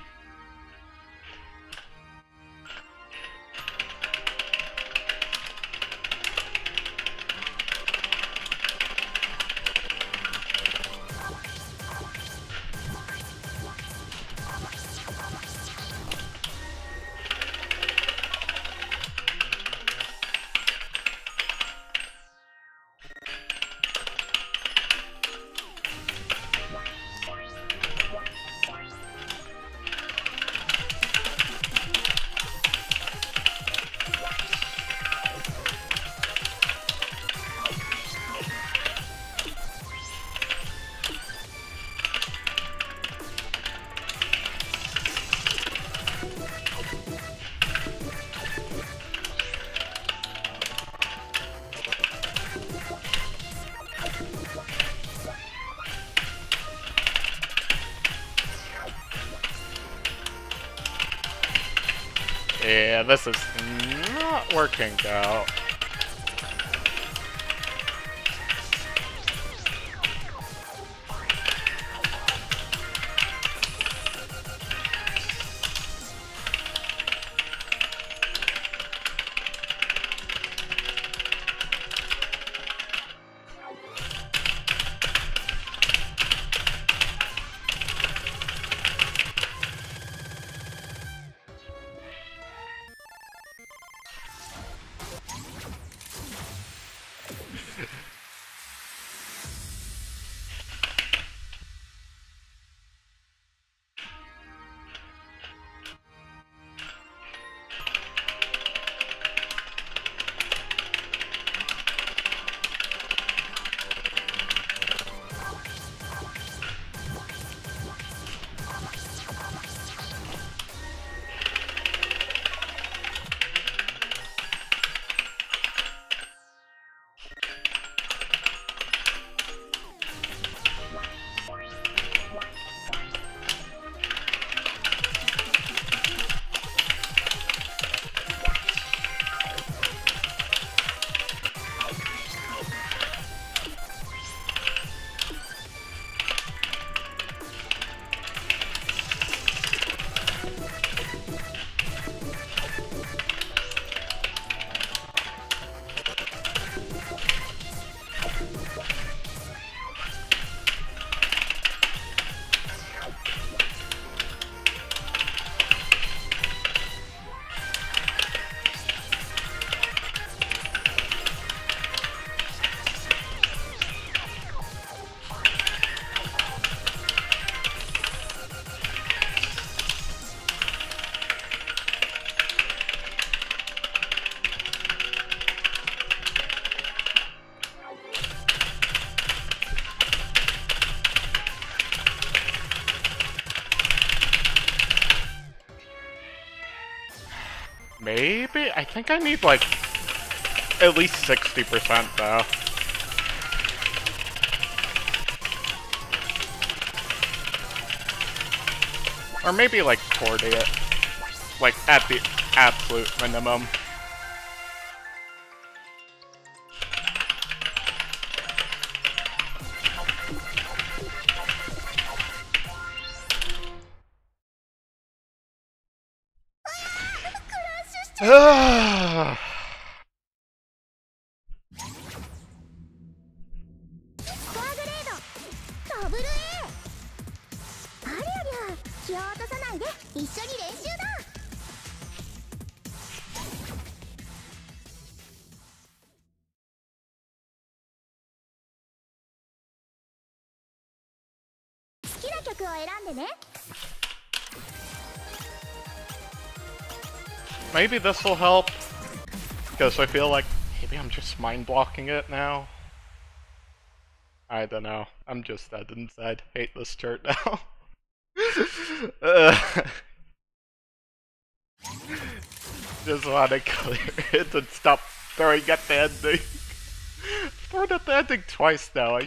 Yeah, this is not working out. Maybe? I think I need like at least 60% though. Or maybe like 40 it. Like at the absolute minimum. Maybe this will help, because I feel like maybe I'm just mind blocking it now. I don't know. I'm just dead inside. Hate this chart now. Just want to clear it and stop throwing at the ending. Thrown at the ending twice now.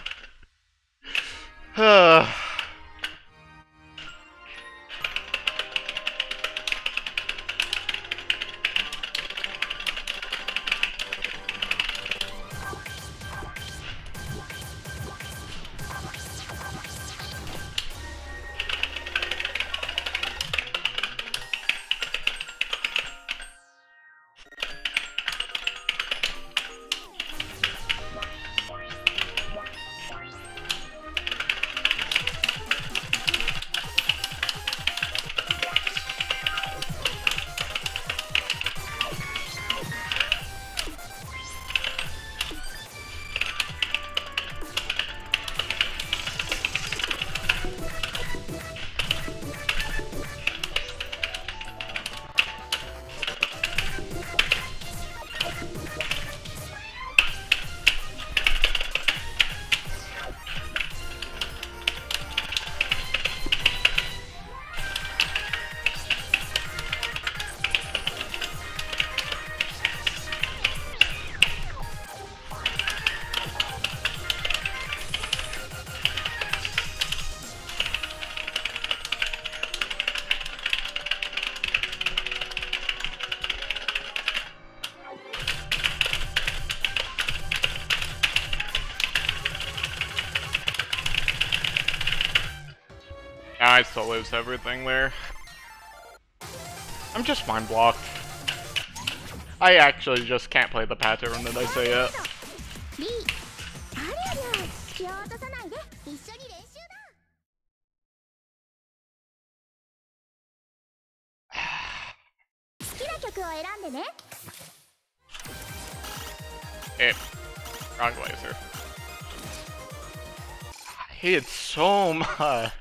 I still lose everything there. I'm just mind blocked. I actually just can't play the pattern that I say it. リーありゃりゃ気を落とさないで一緒に練習だ好きな曲を選んでね Okay, wrong laser. I hate it so much.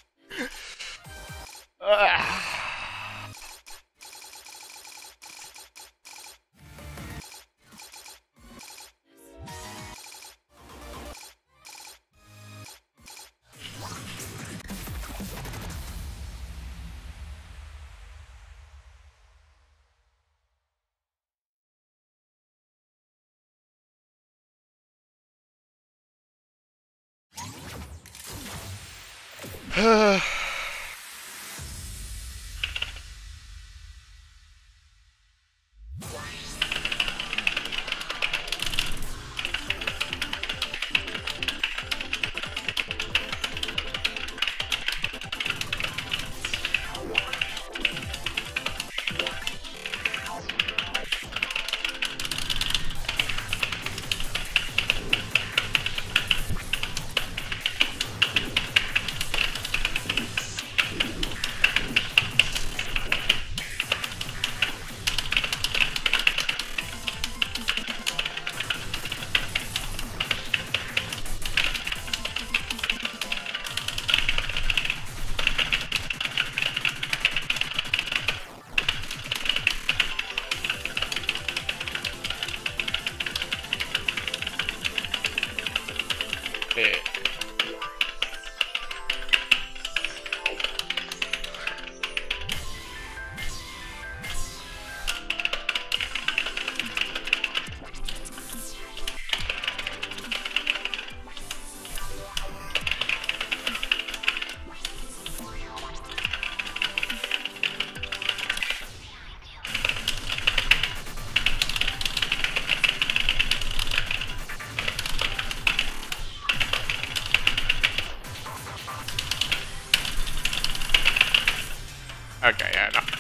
Okay, yeah, no.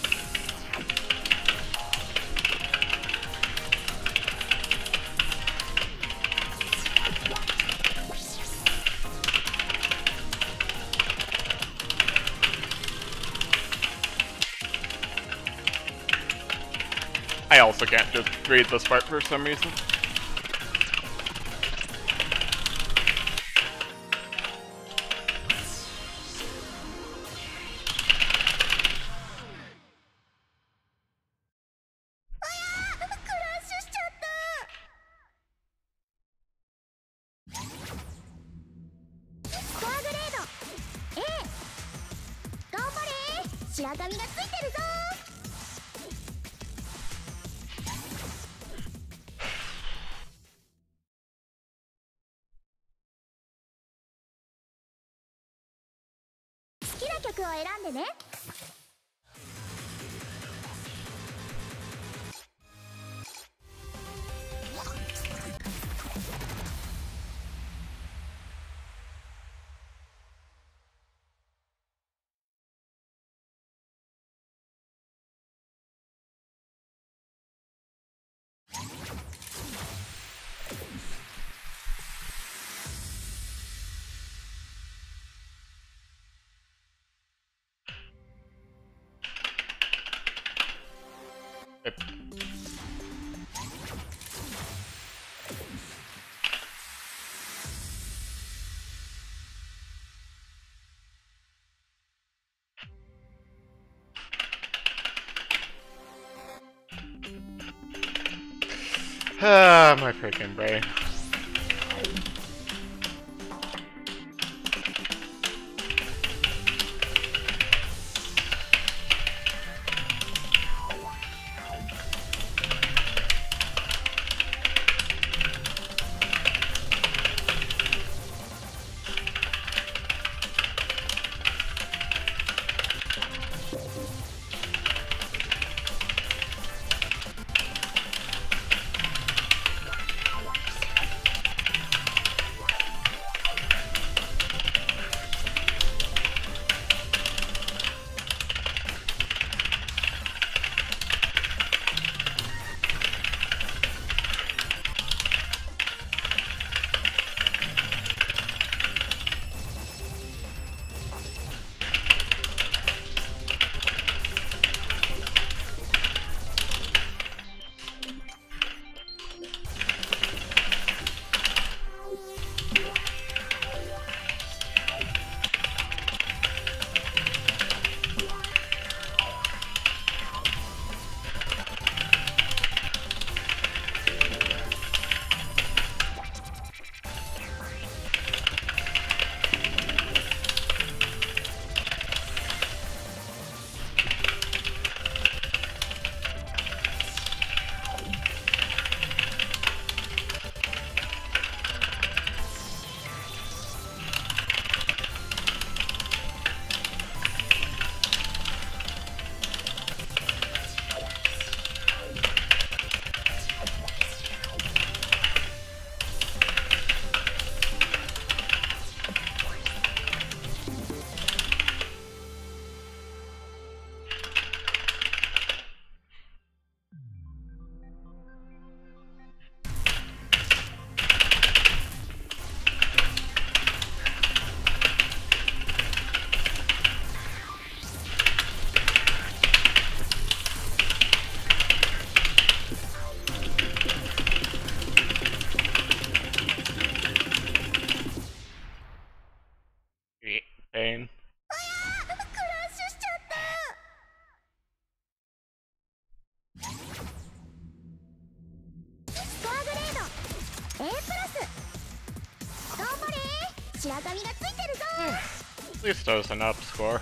I also can't just read this part for some reason. Ah, my freaking brain. 白髪がついてるぞ。 At least it was an up score.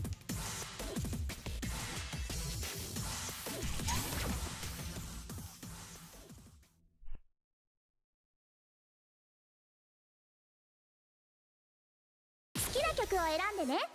好きな曲を選んでね。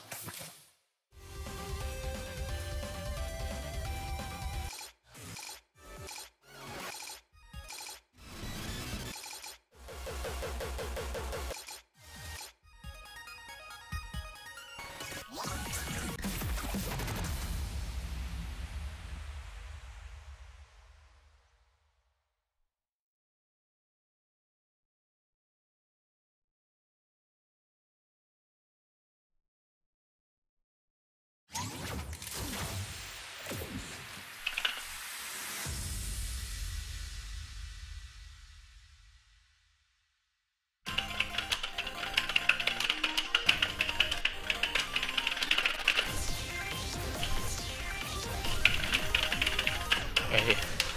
Hey.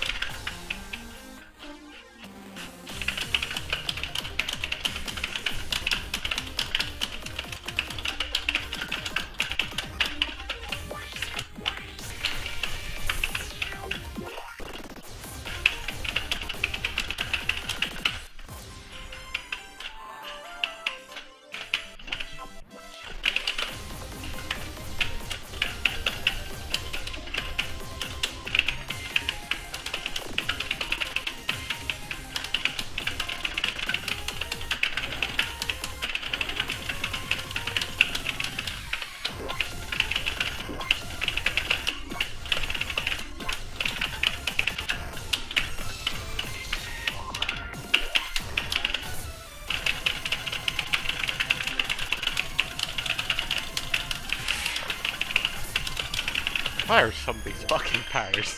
Why are some of these fucking tires?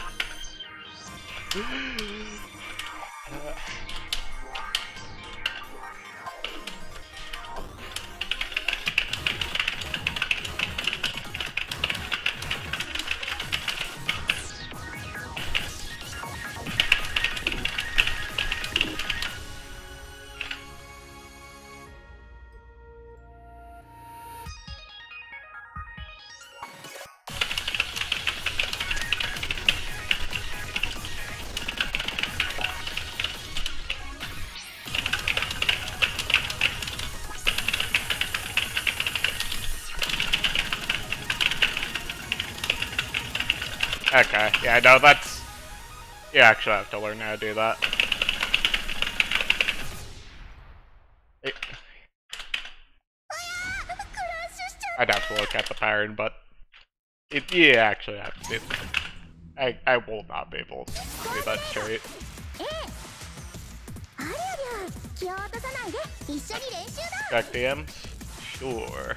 Okay, yeah, no, that's... You actually have to learn how to do that. I'd have to look at the pattern, but... you actually have to do that. I will not be able to do that straight. ありゃりゃ、気を落とさないで一緒に練習だ。 Check the M's? Sure.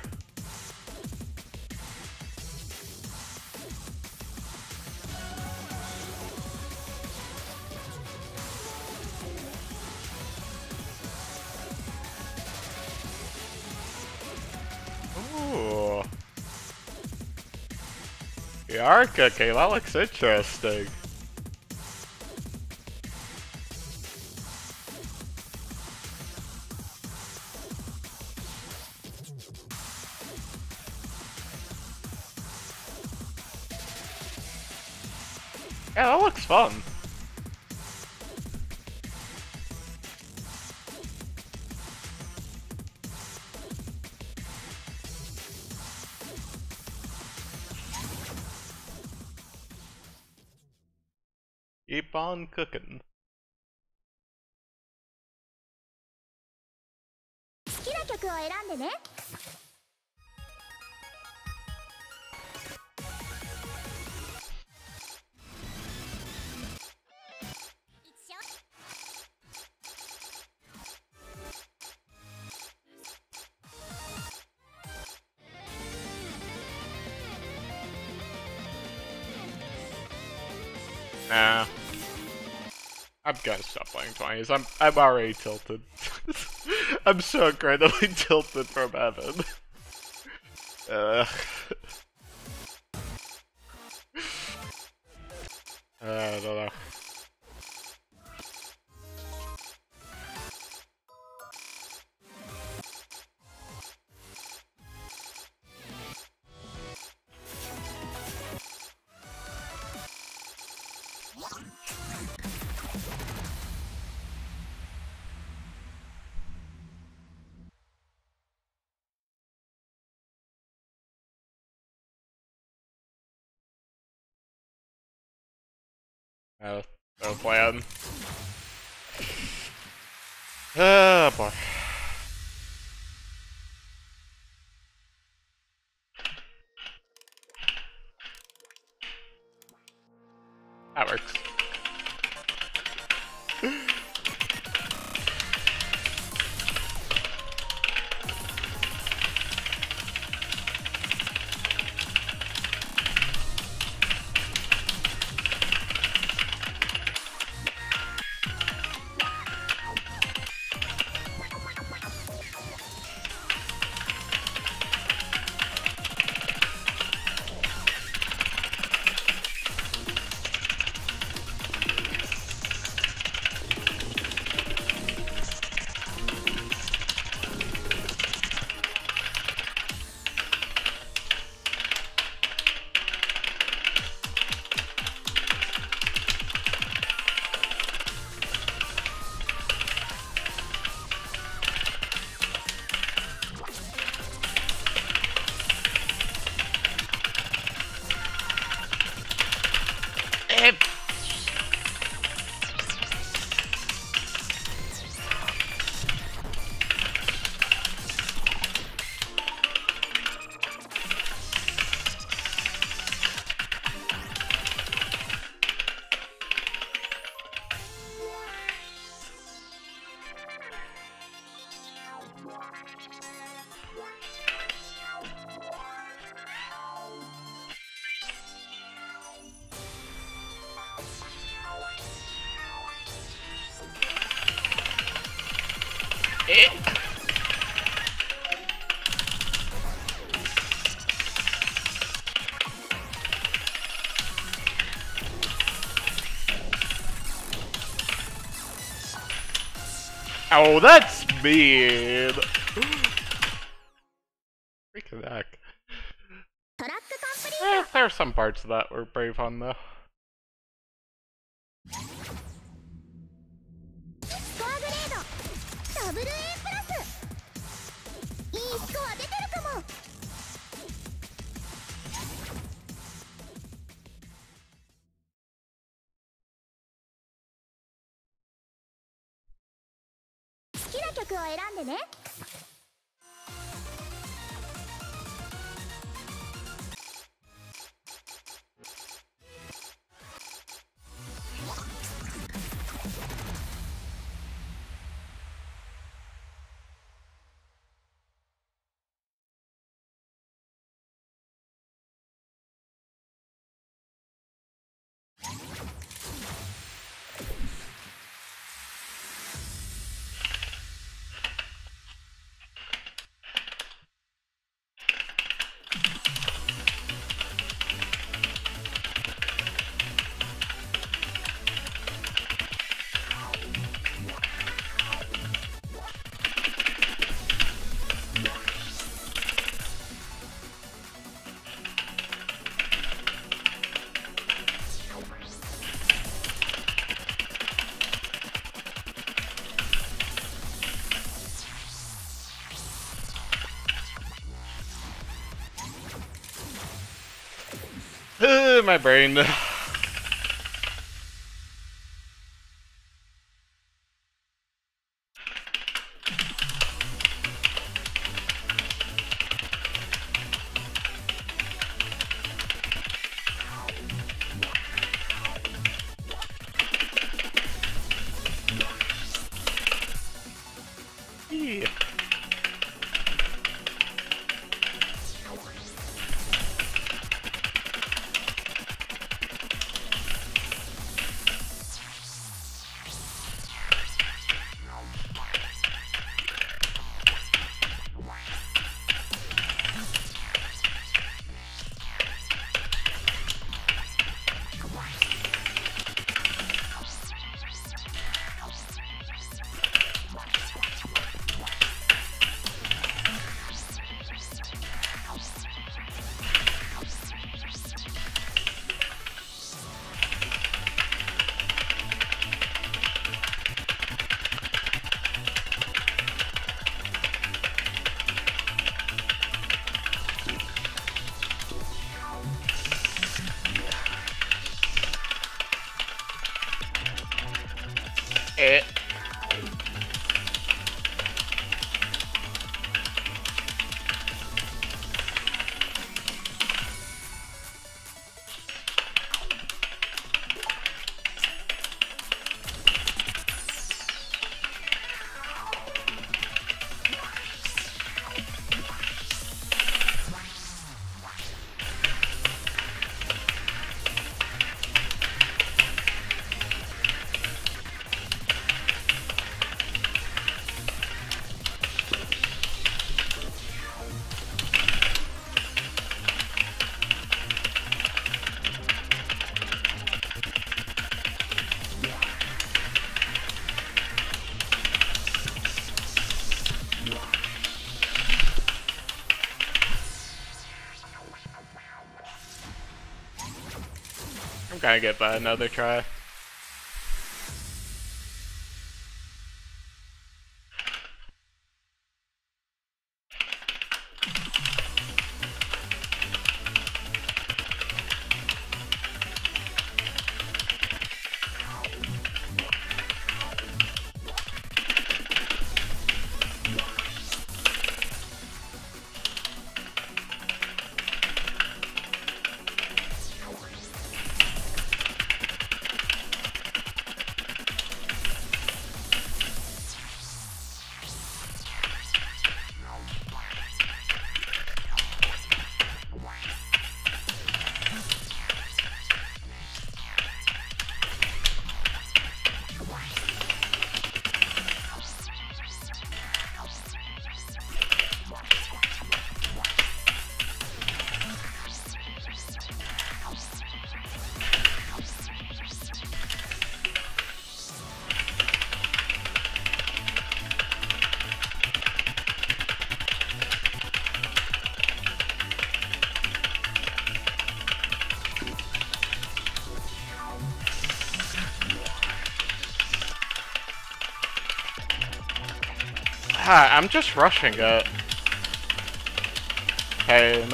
Ooh. The art cookie, that looks interesting. Yeah, that looks fun. Keep on cooking. 好きな曲を選んでね。 Nah. I'm gonna stop playing 20s. I'm already tilted. I'm so incredibly tilted from heaven. I don't know. No plan. Oh boy. That works. Oh, that's mean. Freaking heck. トラックコンプリート There are some parts of that were pretty fun though. スコアグレードダブル A プラスいいスコア出てるかも好きな曲を選んでね My brain. Yeah. Eh. I'm gonna get by another try. I'm just rushing it. Pain.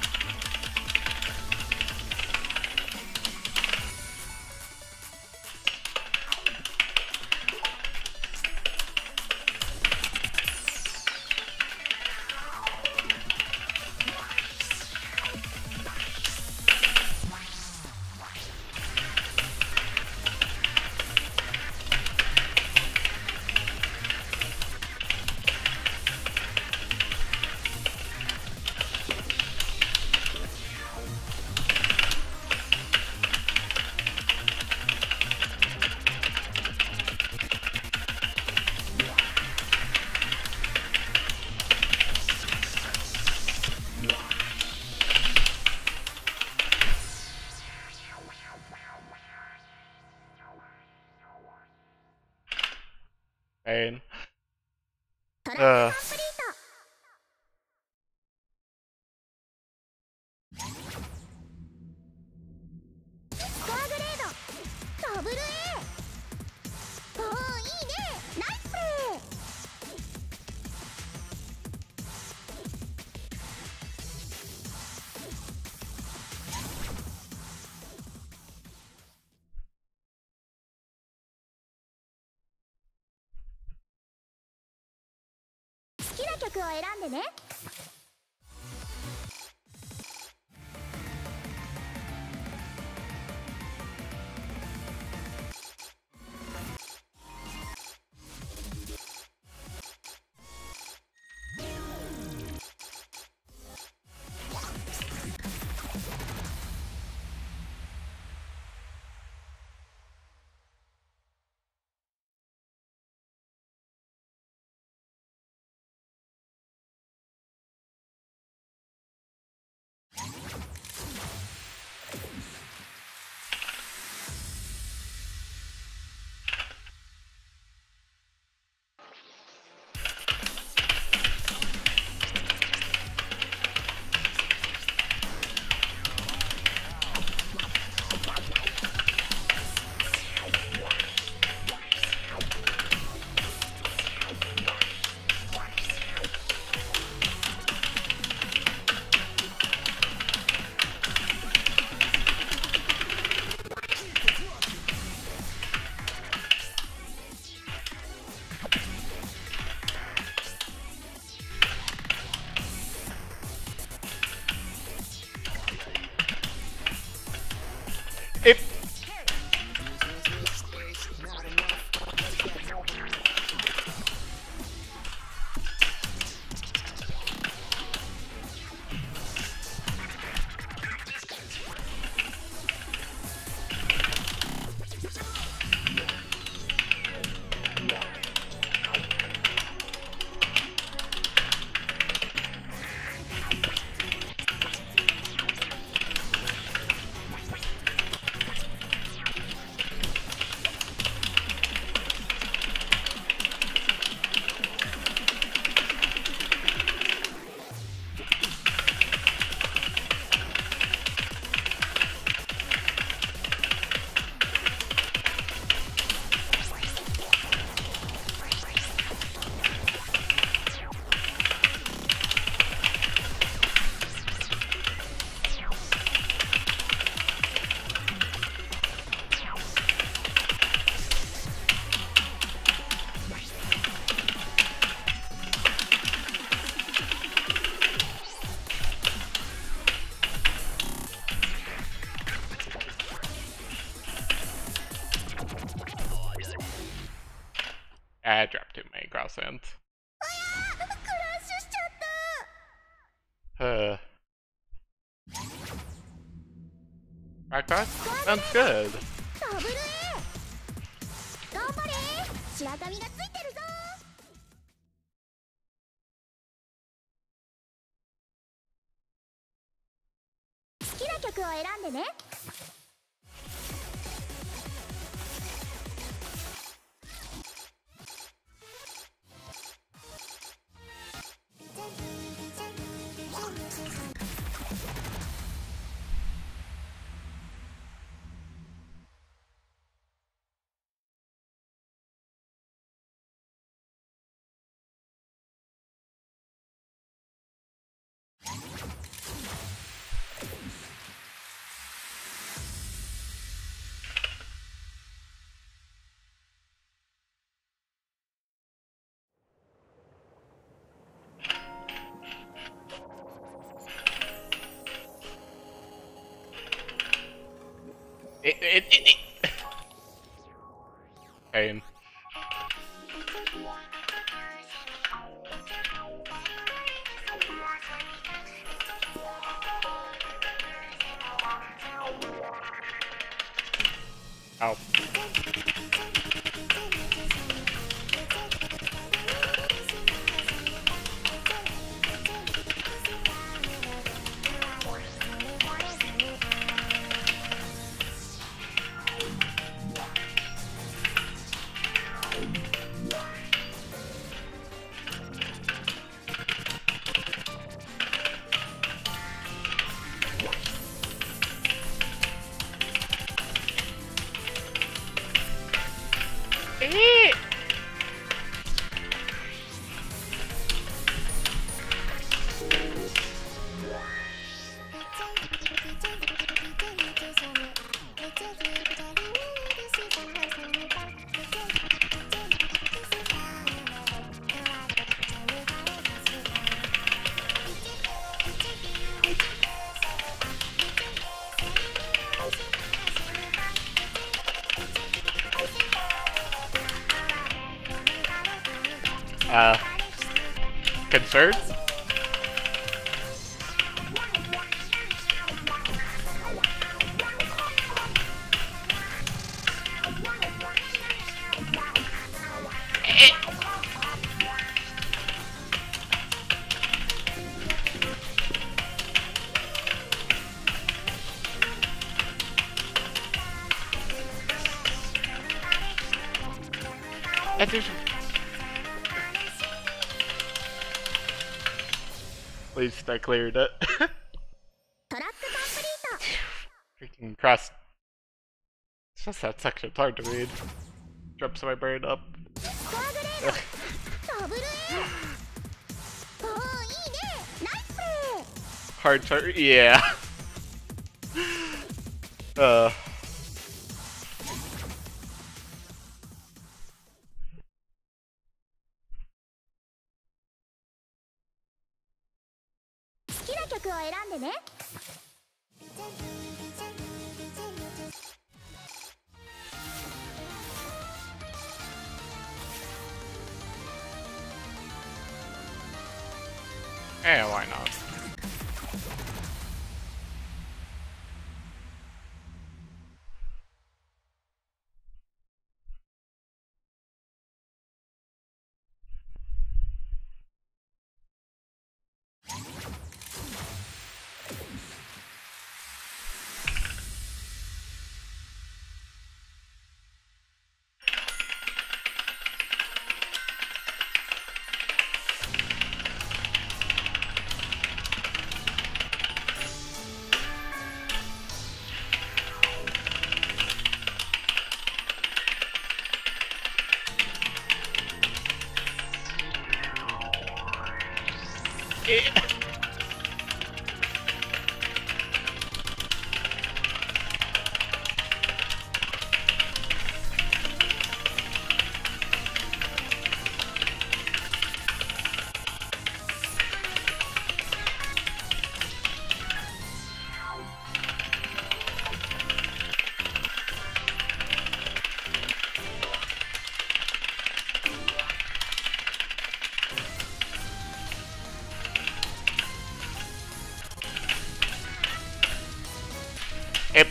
Pain. トライアンコンプリート。スコアグレードダブル A。 おお、いいね、ナイスプレー。好きな曲を選んでね。 It. I dropped too many crosshands. クラッシュしちゃった。 Backpack? Sounds good. ダブル A 頑張れ、白髪がついてるぞ。好きな曲を選んでね。 Pain. Ow. Concerned? At least I cleared it. トラックコンプリート。 Freaking cross. It's just that section's hard to read. Drops my brain up. スコアグレードダブル A。 おー、いいね、ナイスプレー。 Hard to yeah. uh. 好きな曲を選んでね。 Eh, why not? Yep.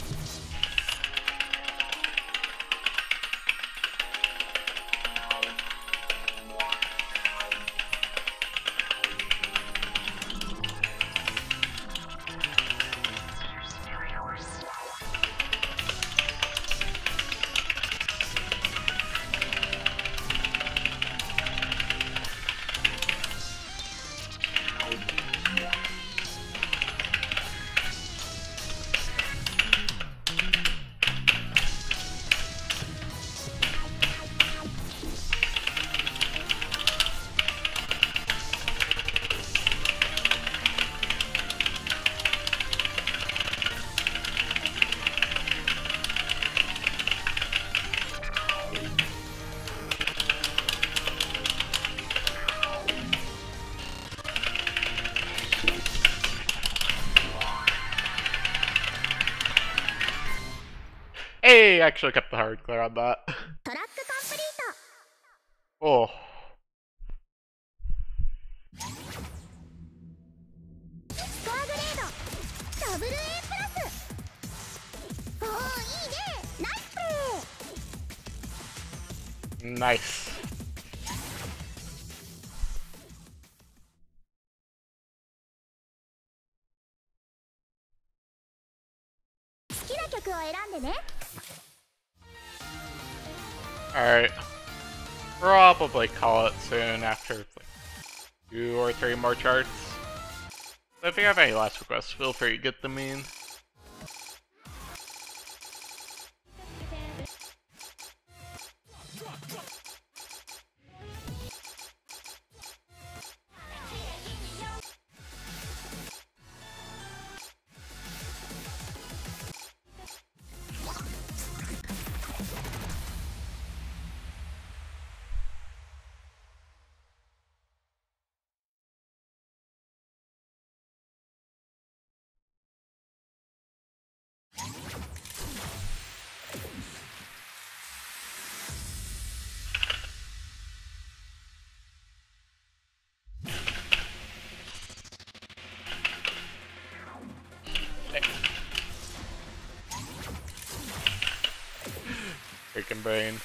Hey, actually kept the hard clear on that. トラックコンプリー Oh. トスコアグレードダブル A プラス。おお、いいね、ナイスプレー。 Nice. 好きな曲を選んでね。 Alright. Probably call it soon after like 2 or 3 more charts. So if you have any last requests, feel free to get them in. Freaking brain.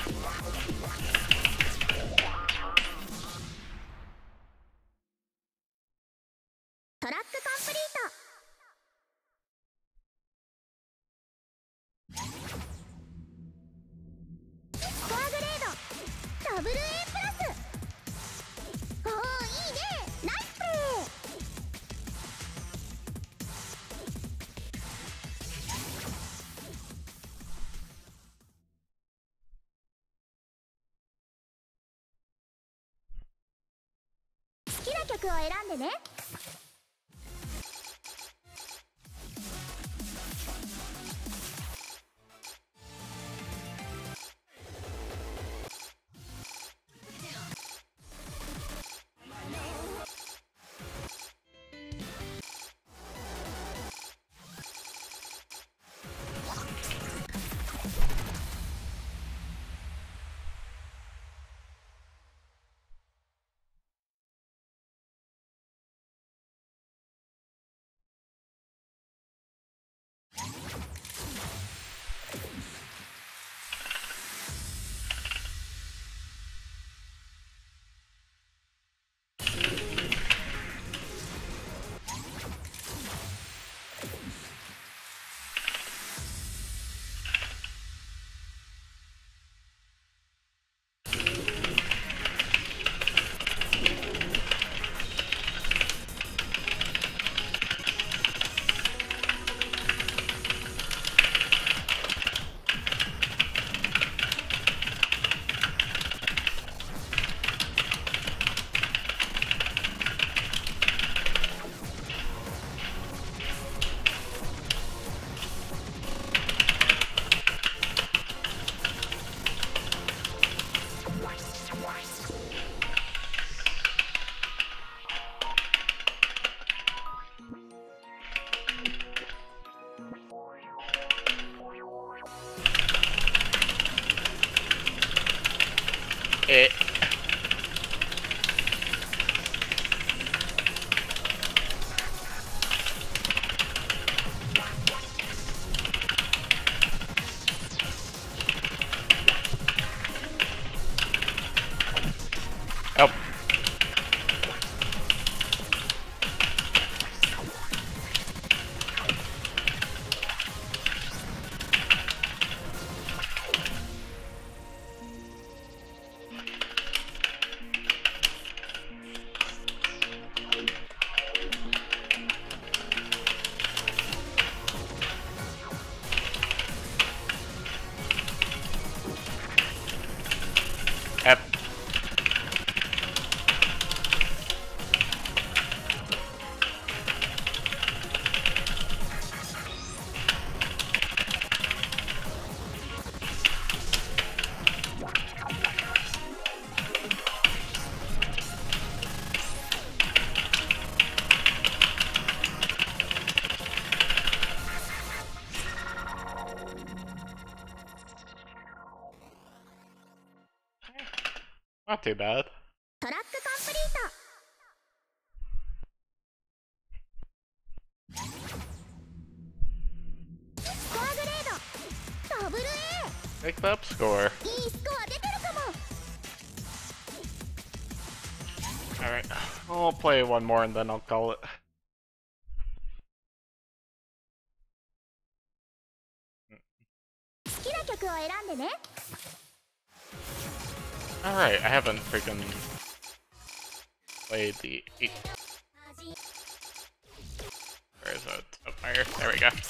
トラックコンプリート。スコアグレードダブル A プラス。おお、いいね、ナイスプレー。好きな曲を選んでね。 Oh. Yep. Not too bad. トラックコンプリート。スコアグレードダブル A。 Make the up score. いいスコア出てるかも。 Alright, I'll play one more and then I'll call it. Alright, I haven't freaking played the... Where is it? Oh, fire. There we go.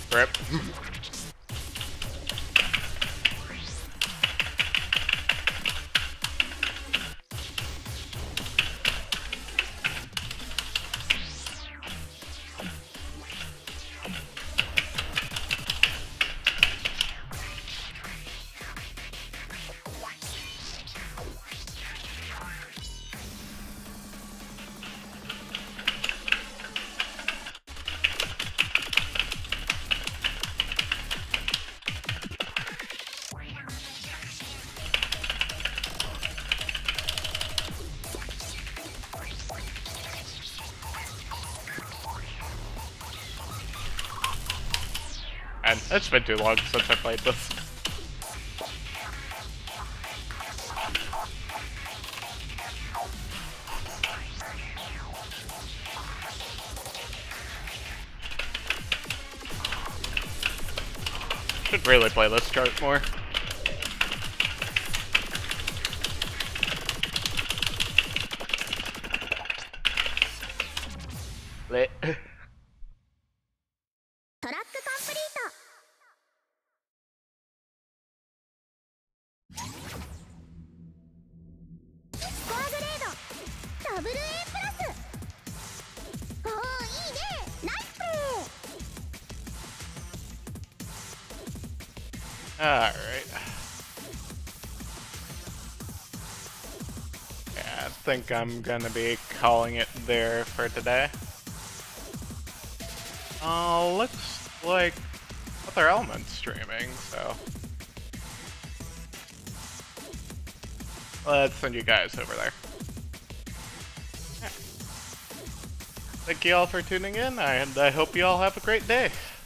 Rip. And it's been too long since I played this. Should really play this chart more. Lit. トラックコンプリート。スコアグレードダブル A プラス。おお、いいね、ナイスプレー。 Alright. Yeah, I think I'm gonna be calling it there for today. Looks like Other Elements streaming, so let's send you guys over there. Yeah. Thank you all for tuning in, and I hope you all have a great day.